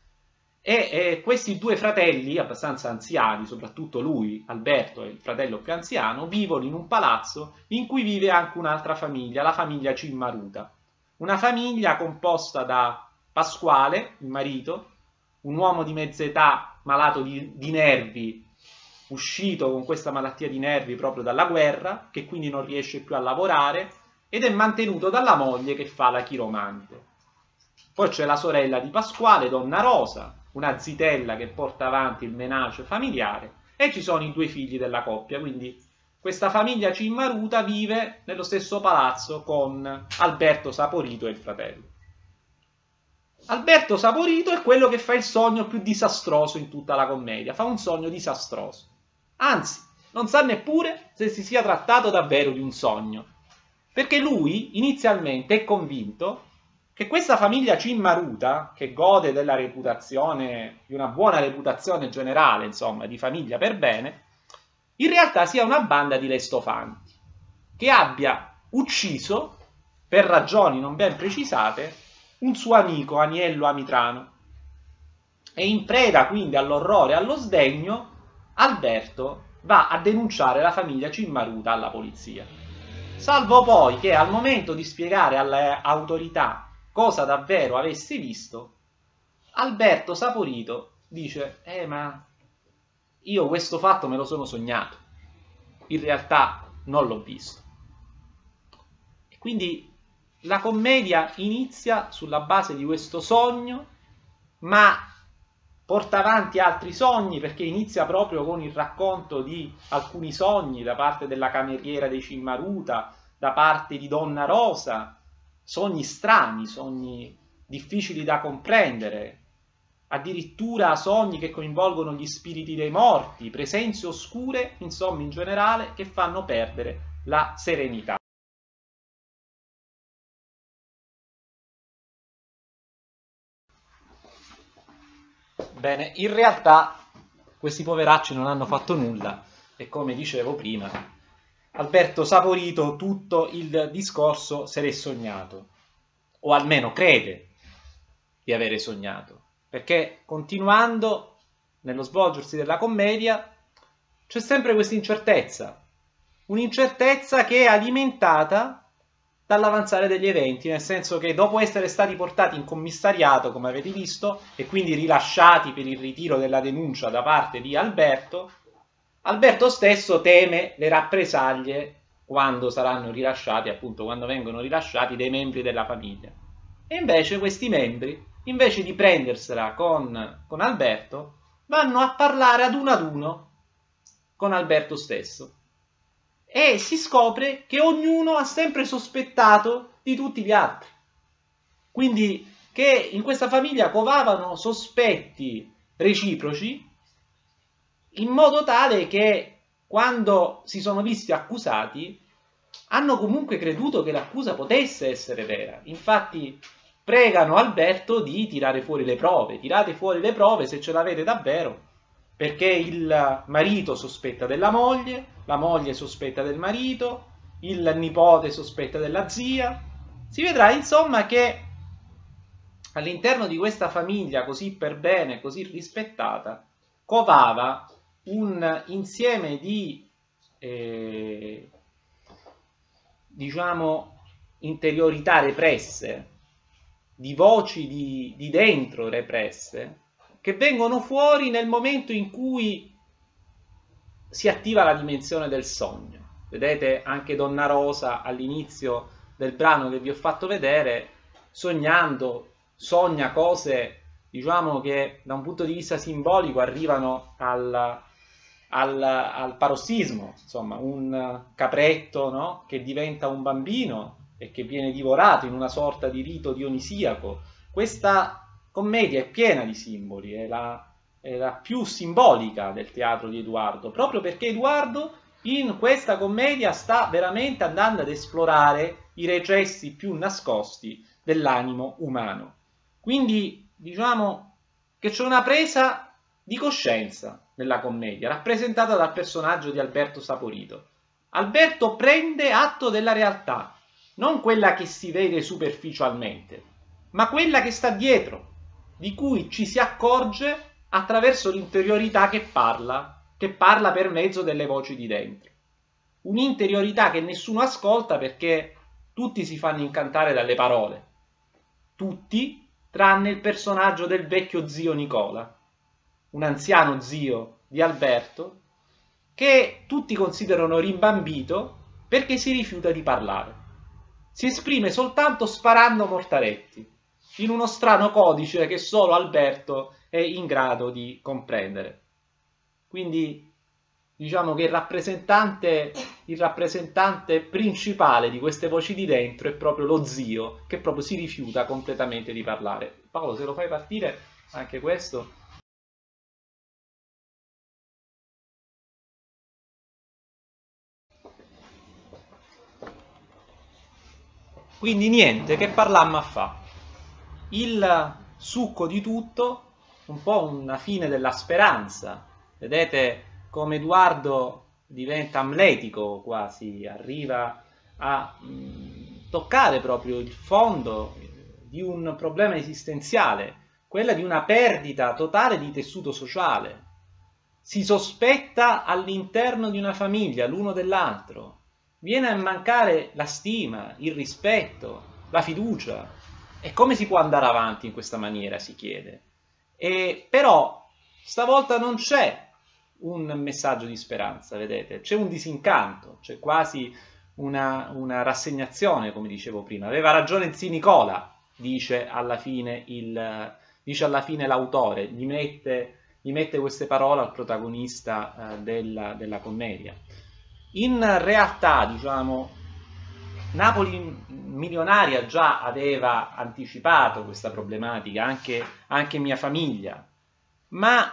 E questi due fratelli, abbastanza anziani, soprattutto lui, Alberto, il fratello più anziano, vivono in un palazzo in cui vive anche un'altra famiglia, la famiglia Cimmaruta. Una famiglia composta da Pasquale, il marito, un uomo di mezza età malato di nervi, uscito con questa malattia di nervi proprio dalla guerra, che quindi non riesce più a lavorare, ed è mantenuto dalla moglie che fa la chiromante. Poi c'è la sorella di Pasquale, Donna Rosa, una zitella che porta avanti il menage familiare, e ci sono i due figli della coppia, quindi questa famiglia Cimmaruta vive nello stesso palazzo con Alberto Saporito e il fratello. Alberto Saporito è quello che fa il sogno più disastroso in tutta la commedia, fa un sogno disastroso. Anzi, non sa neppure se si sia trattato davvero di un sogno, perché lui inizialmente è convinto che questa famiglia Cimmaruta, che gode della reputazione, di una buona reputazione generale, insomma, di famiglia per bene, in realtà sia una banda di lestofanti, che abbia ucciso, per ragioni non ben precisate, un suo amico, Aniello Amitrano. E in preda quindi all'orrore e allo sdegno, Alberto va a denunciare la famiglia Cimmaruta alla polizia. Salvo poi che al momento di spiegare alle autorità cosa davvero avesse visto, Alberto Saporito dice: ma io questo fatto me lo sono sognato, in realtà non l'ho visto. E quindi la commedia inizia sulla base di questo sogno, ma porta avanti altri sogni, perché inizia proprio con il racconto di alcuni sogni da parte della cameriera dei Cimmaruta, da parte di Donna Rosa, sogni strani, sogni difficili da comprendere, addirittura sogni che coinvolgono gli spiriti dei morti, presenze oscure, insomma in generale, che fanno perdere la serenità. Bene, in realtà questi poveracci non hanno fatto nulla e, come dicevo prima, Alberto Saporito tutto il discorso se l'è sognato, o almeno crede di avere sognato, perché continuando nello svolgersi della commedia c'è sempre questa incertezza, un'incertezza che è alimentata dall'avanzare degli eventi, nel senso che dopo essere stati portati in commissariato, come avete visto, e quindi rilasciati per il ritiro della denuncia da parte di Alberto, Alberto stesso teme le rappresaglie quando saranno rilasciati, appunto quando vengono rilasciati dei membri della famiglia. E invece questi membri, invece di prendersela con Alberto, vanno a parlare ad uno con Alberto stesso. E si scopre che ognuno ha sempre sospettato di tutti gli altri. Quindi che in questa famiglia covavano sospetti reciproci, in modo tale che quando si sono visti accusati hanno comunque creduto che l'accusa potesse essere vera. Infatti pregano Alberto di tirare fuori le prove. Tirate fuori le prove se ce l'avete davvero, perché il marito sospetta della moglie, la moglie sospetta del marito, il nipote sospetta della zia. Si vedrà insomma che all'interno di questa famiglia così per bene, così rispettata, covava un insieme di diciamo interiorità represse, di voci di dentro represse, che vengono fuori nel momento in cui si attiva la dimensione del sogno. Vedete, anche Donna Rosa all'inizio del brano che vi ho fatto vedere, sognando, sogna cose, diciamo, che da un punto di vista simbolico arrivano al parossismo, insomma, un capretto, no? Che diventa un bambino e che viene divorato in una sorta di rito dionisiaco. Questa commedia è piena di simboli, è la la più simbolica del teatro di Edoardo, proprio perché Edoardo in questa commedia sta veramente andando ad esplorare i recessi più nascosti dell'animo umano. Quindi diciamo che c'è una presa di coscienza nella commedia, rappresentata dal personaggio di Alberto Saporito. Alberto prende atto della realtà, non quella che si vede superficialmente, ma quella che sta dietro, di cui ci si accorge attraverso l'interiorità che parla per mezzo delle voci di dentro. Un'interiorità che nessuno ascolta perché tutti si fanno incantare dalle parole. Tutti, tranne il personaggio del vecchio zio Nicola, un anziano zio di Alberto, che tutti considerano rimbambito perché si rifiuta di parlare. Si esprime soltanto sparando mortaretti, in uno strano codice che solo Alberto è in grado di comprendere. Quindi diciamo che il rappresentante principale di queste voci di dentro è proprio lo zio, che proprio si rifiuta completamente di parlare. Paolo, se lo fai partire anche questo. Quindi niente, che parlammo a fa? Il succo di tutto, un po' una fine della speranza. Vedete come Edoardo diventa amletico quasi, arriva a toccare proprio il fondo di un problema esistenziale, quella di una perdita totale di tessuto sociale. Si sospetta all'interno di una famiglia l'uno dell'altro, viene a mancare la stima, il rispetto, la fiducia. E come si può andare avanti in questa maniera, si chiede. E però stavolta non c'è un messaggio di speranza, vedete, c'è un disincanto, c'è quasi una rassegnazione, come dicevo prima. Aveva ragione zio Nicola, dice alla fine l'autore, gli mette queste parole al protagonista della commedia. In realtà, diciamo, Napoli milionaria già aveva anticipato questa problematica, anche mia famiglia, ma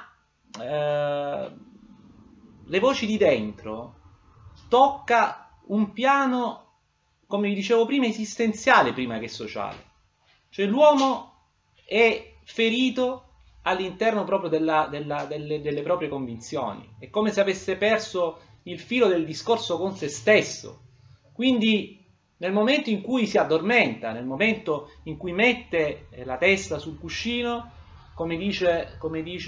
le voci di dentro tocca un piano, come vi dicevo prima, esistenziale prima che sociale. Cioè l'uomo è ferito all'interno proprio delle proprie convinzioni. È come se avesse perso il filo del discorso con se stesso. Quindi nel momento in cui si addormenta, nel momento in cui mette la testa sul cuscino, come dice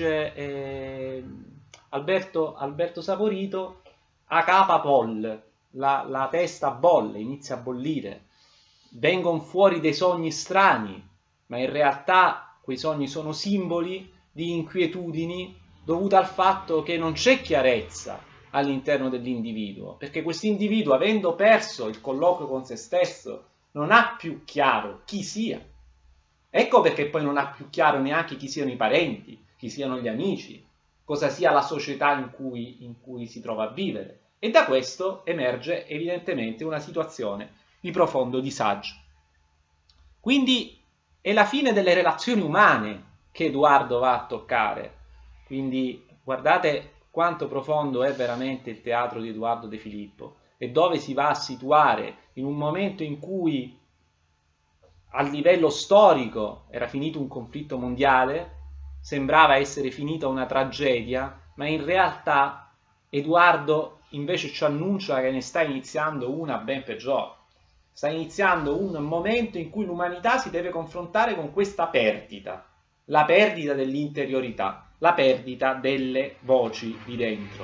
Alberto Saporito, a capa poll, la testa bolle, inizia a bollire, vengono fuori dei sogni strani, ma in realtà quei sogni sono simboli di inquietudini dovute al fatto che non c'è chiarezza all'interno dell'individuo, perché questo individuo, avendo perso il colloquio con se stesso, non ha più chiaro chi sia. Ecco perché poi non ha più chiaro neanche chi siano i parenti, chi siano gli amici, cosa sia la società in cui si trova a vivere. E da questo emerge evidentemente una situazione di profondo disagio. Quindi è la fine delle relazioni umane che Edoardo va a toccare. Quindi guardate quanto profondo è veramente il teatro di Edoardo De Filippo e dove si va a situare in un momento in cui a livello storico era finito un conflitto mondiale, sembrava essere finita una tragedia, ma in realtà Edoardo invece ci annuncia che ne sta iniziando una ben peggiore. Sta iniziando un momento in cui l'umanità si deve confrontare con questa perdita, la perdita dell'interiorità, la perdita delle voci di dentro.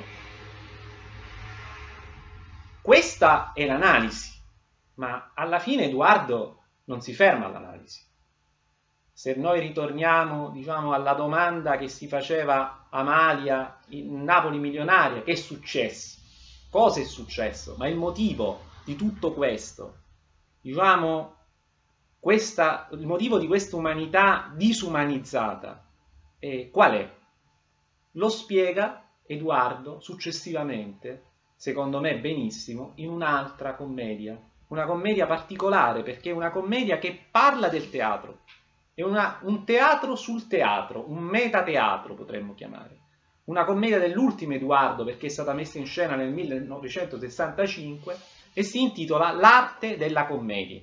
Questa è l'analisi, ma alla fine Edoardo non si ferma all'analisi. Se noi ritorniamo, diciamo, alla domanda che si faceva Amalia in Napoli milionaria, che è successo? Cosa è successo? Ma il motivo di tutto questo, diciamo, il motivo di questa umanità disumanizzata, qual è? Lo spiega Edoardo successivamente, secondo me benissimo, in un'altra commedia. Una commedia particolare perché è una commedia che parla del teatro, è un teatro sul teatro, un metateatro potremmo chiamare. Una commedia dell'ultimo Edoardo, perché è stata messa in scena nel 1965 e si intitola L'arte della commedia.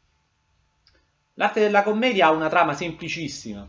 L'arte della commedia ha una trama semplicissima.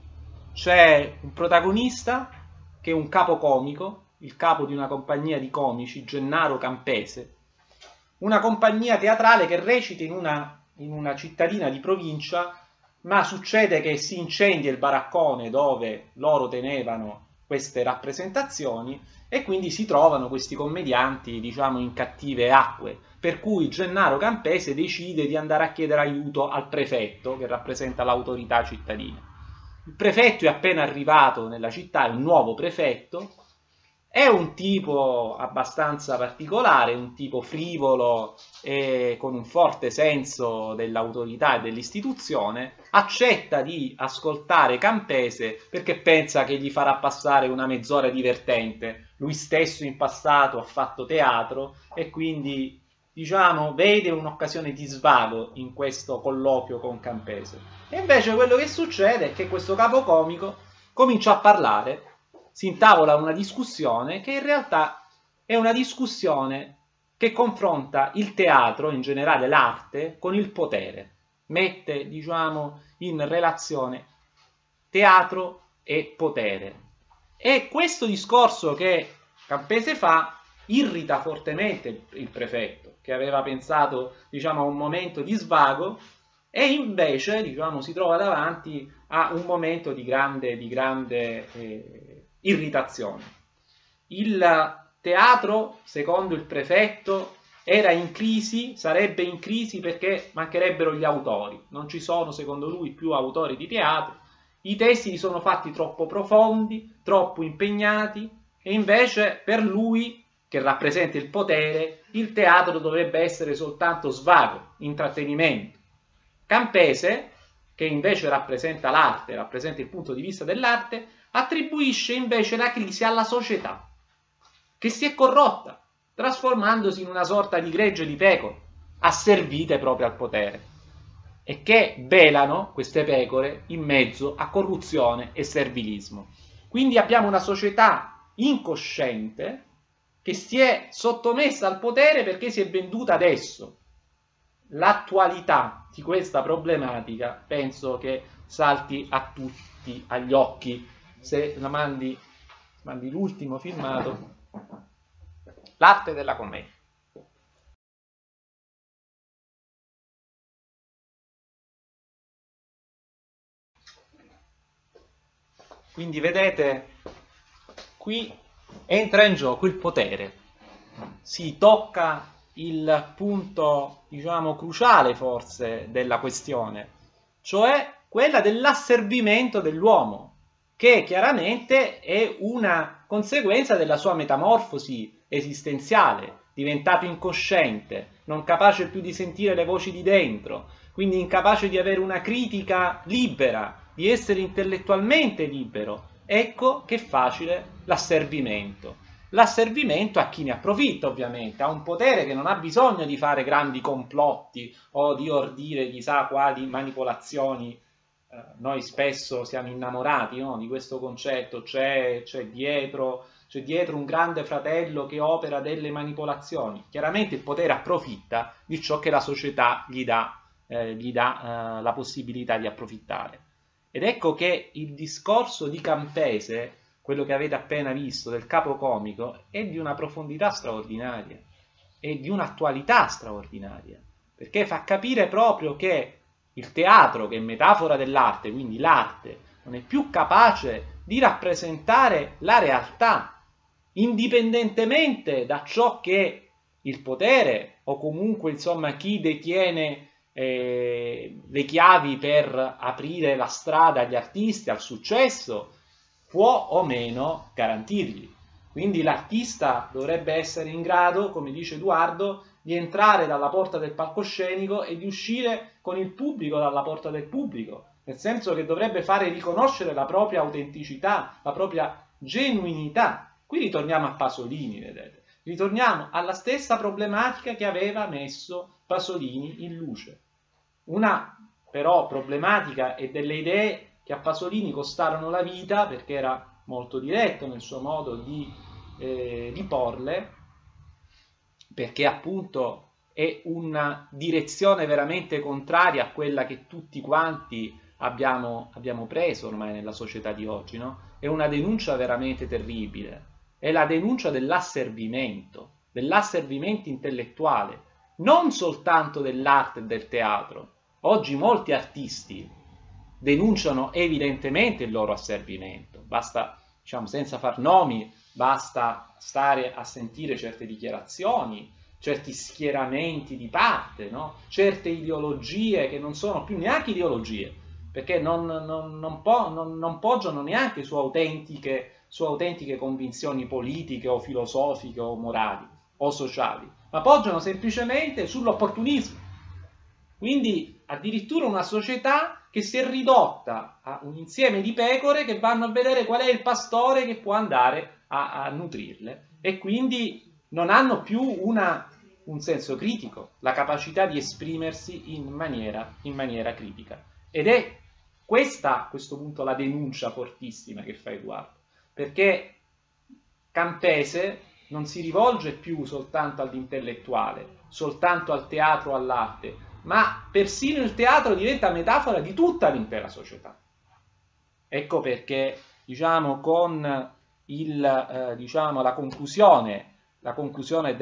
C'è un protagonista che è un capo comico, il capo di una compagnia di comici, Gennaro Campese, una compagnia teatrale che recita in una cittadina di provincia, ma succede che si incendia il baraccone dove loro tenevano queste rappresentazioni e quindi si trovano questi commedianti, diciamo, in cattive acque, per cui Gennaro Campese decide di andare a chiedere aiuto al prefetto, che rappresenta l'autorità cittadina. Il prefetto è appena arrivato nella città, è un nuovo prefetto, è un tipo abbastanza particolare, un tipo frivolo e con un forte senso dell'autorità e dell'istituzione, accetta di ascoltare Campese perché pensa che gli farà passare una mezz'ora divertente. Lui stesso in passato ha fatto teatro e quindi, diciamo, vede un'occasione di svago in questo colloquio con Campese. E invece quello che succede è che questo capocomico comincia a parlare, si intavola una discussione che in realtà è una discussione che confronta il teatro, in generale l'arte, con il potere. Mette, diciamo, in relazione teatro e potere. E questo discorso che Campese fa irrita fortemente il prefetto, che aveva pensato, diciamo, a un momento di svago, e invece, diciamo, si trova davanti a un momento di grande irritazione. Il teatro, secondo il prefetto, era in crisi, sarebbe in crisi perché mancherebbero gli autori. Non ci sono, secondo lui, più autori di teatro. I testi gli sono fatti troppo profondi, troppo impegnati, e invece per lui, che rappresenta il potere, il teatro dovrebbe essere soltanto svago, intrattenimento. Campese, che invece rappresenta l'arte, rappresenta il punto di vista dell'arte, attribuisce invece la crisi alla società, che si è corrotta, trasformandosi in una sorta di gregge di pecore, asservite proprio al potere, e che velano queste pecore in mezzo a corruzione e servilismo. Quindi abbiamo una società incosciente che si è sottomessa al potere perché si è venduta adesso. L'attualità di questa problematica penso che salti a tutti agli occhi. Se la mandi l'ultimo filmato, l'arte della commedia. Quindi vedete, qui entra in gioco il potere, si tocca il punto, diciamo, cruciale forse della questione, cioè quella dell'asservimento dell'uomo, che chiaramente è una conseguenza della sua metamorfosi esistenziale, diventato incosciente, non capace più di sentire le voci di dentro, quindi incapace di avere una critica libera, di essere intellettualmente libero. Ecco che facile l'asservimento. L'asservimento a chi ne approfitta, ovviamente, a un potere che non ha bisogno di fare grandi complotti o di ordire chissà quali manipolazioni. Noi spesso siamo innamorati, no, di questo concetto, c'è dietro un grande fratello che opera delle manipolazioni. Chiaramente il potere approfitta di ciò che la società gli dà la possibilità di approfittare. Ed ecco che il discorso di Campese, quello che avete appena visto del capocomico, è di una profondità straordinaria, è di un'attualità straordinaria, perché fa capire proprio che il teatro, che è metafora dell'arte, quindi l'arte, non è più capace di rappresentare la realtà, indipendentemente da ciò che il potere, o comunque insomma chi detiene le chiavi per aprire la strada agli artisti, al successo, può o meno garantirgli. Quindi l'artista dovrebbe essere in grado, come dice Edoardo, di entrare dalla porta del palcoscenico e di uscire con il pubblico dalla porta del pubblico, nel senso che dovrebbe fare riconoscere la propria autenticità, la propria genuinità. Qui ritorniamo a Pasolini, vedete, ritorniamo alla stessa problematica che aveva messo Pasolini in luce. Una però problematica e delle idee che a Pasolini costarono la vita, perché era molto diretto nel suo modo di porle, perché appunto è una direzione veramente contraria a quella che tutti quanti abbiamo preso ormai nella società di oggi, no? È una denuncia veramente terribile, è la denuncia dell'asservimento intellettuale, non soltanto dell'arte e del teatro. Oggi molti artisti denunciano evidentemente il loro asservimento, basta, diciamo, senza far nomi, basta stare a sentire certe dichiarazioni, certi schieramenti di parte, no? Certe ideologie che non sono più neanche ideologie, perché non poggiano neanche su autentiche convinzioni politiche o filosofiche o morali o sociali, ma poggiano semplicemente sull'opportunismo. Quindi addirittura una società che si è ridotta a un insieme di pecore che vanno a vedere qual è il pastore che può andare a nutrirle, e quindi non hanno più un senso critico, la capacità di esprimersi in maniera critica. Ed è questa, a questo punto, la denuncia fortissima che fa Edoardo, perché Campese non si rivolge più soltanto all'intellettuale, soltanto al teatro o all'arte, ma persino il teatro diventa metafora di tutta l'intera società. Ecco perché, diciamo, con la conclusione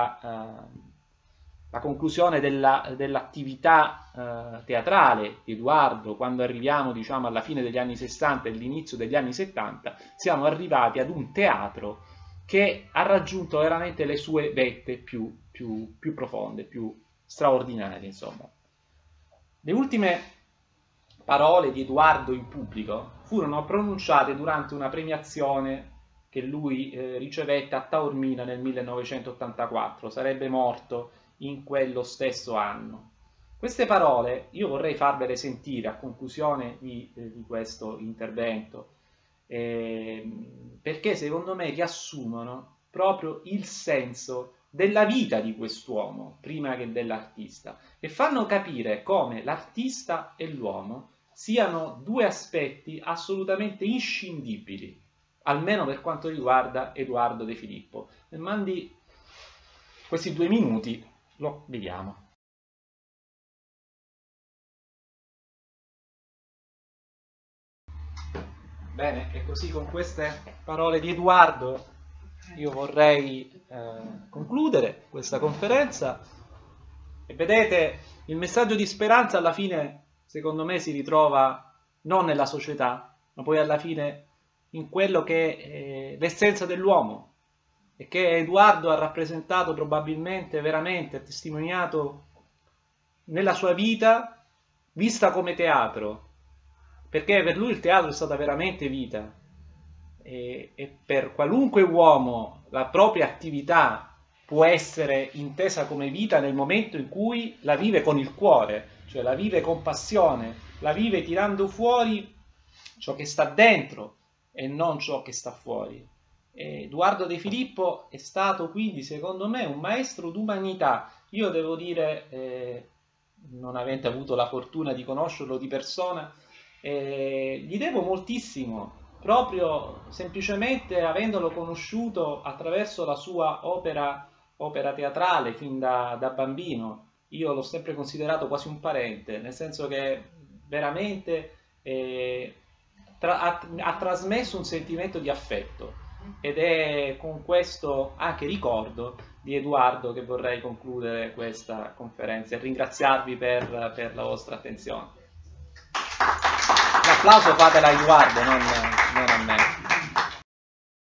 dell'attività teatrale di Edoardo, quando arriviamo, diciamo, alla fine degli anni 60 e all'inizio degli anni 70, siamo arrivati ad un teatro che ha raggiunto veramente le sue vette più profonde, più straordinarie, insomma. Le ultime parole di Edoardo in pubblico furono pronunciate durante una premiazione che lui ricevette a Taormina nel 1984, sarebbe morto in quello stesso anno. Queste parole io vorrei farvele sentire a conclusione di questo intervento, perché secondo me riassumono proprio il senso della vita di quest'uomo prima che dell'artista, e fanno capire come l'artista e l'uomo siano due aspetti assolutamente inscindibili, almeno per quanto riguarda Edoardo De Filippo. E mandi questi 2 minuti, lo vediamo. Bene, e così con queste parole di Edoardo io vorrei concludere questa conferenza. E vedete, il messaggio di speranza alla fine, secondo me, si ritrova non nella società, ma poi alla fine in quello che è l'essenza dell'uomo, e che Edoardo ha rappresentato probabilmente, veramente, ha testimoniato nella sua vita, vista come teatro, perché per lui il teatro è stata veramente vita, e per qualunque uomo la propria attività può essere intesa come vita nel momento in cui la vive con il cuore, cioè la vive con passione, la vive tirando fuori ciò che sta dentro e non ciò che sta fuori. Edoardo De Filippo è stato quindi, secondo me, un maestro d'umanità. Io devo dire, non avendo avuto la fortuna di conoscerlo di persona, gli devo moltissimo, proprio semplicemente avendolo conosciuto attraverso la sua opera teatrale fin da bambino. Io l'ho sempre considerato quasi un parente, nel senso che veramente ha trasmesso un sentimento di affetto, ed è con questo anche ricordo di Edoardo che vorrei concludere questa conferenza e ringraziarvi per la vostra attenzione. Un applauso fatela a Edoardo, non a me.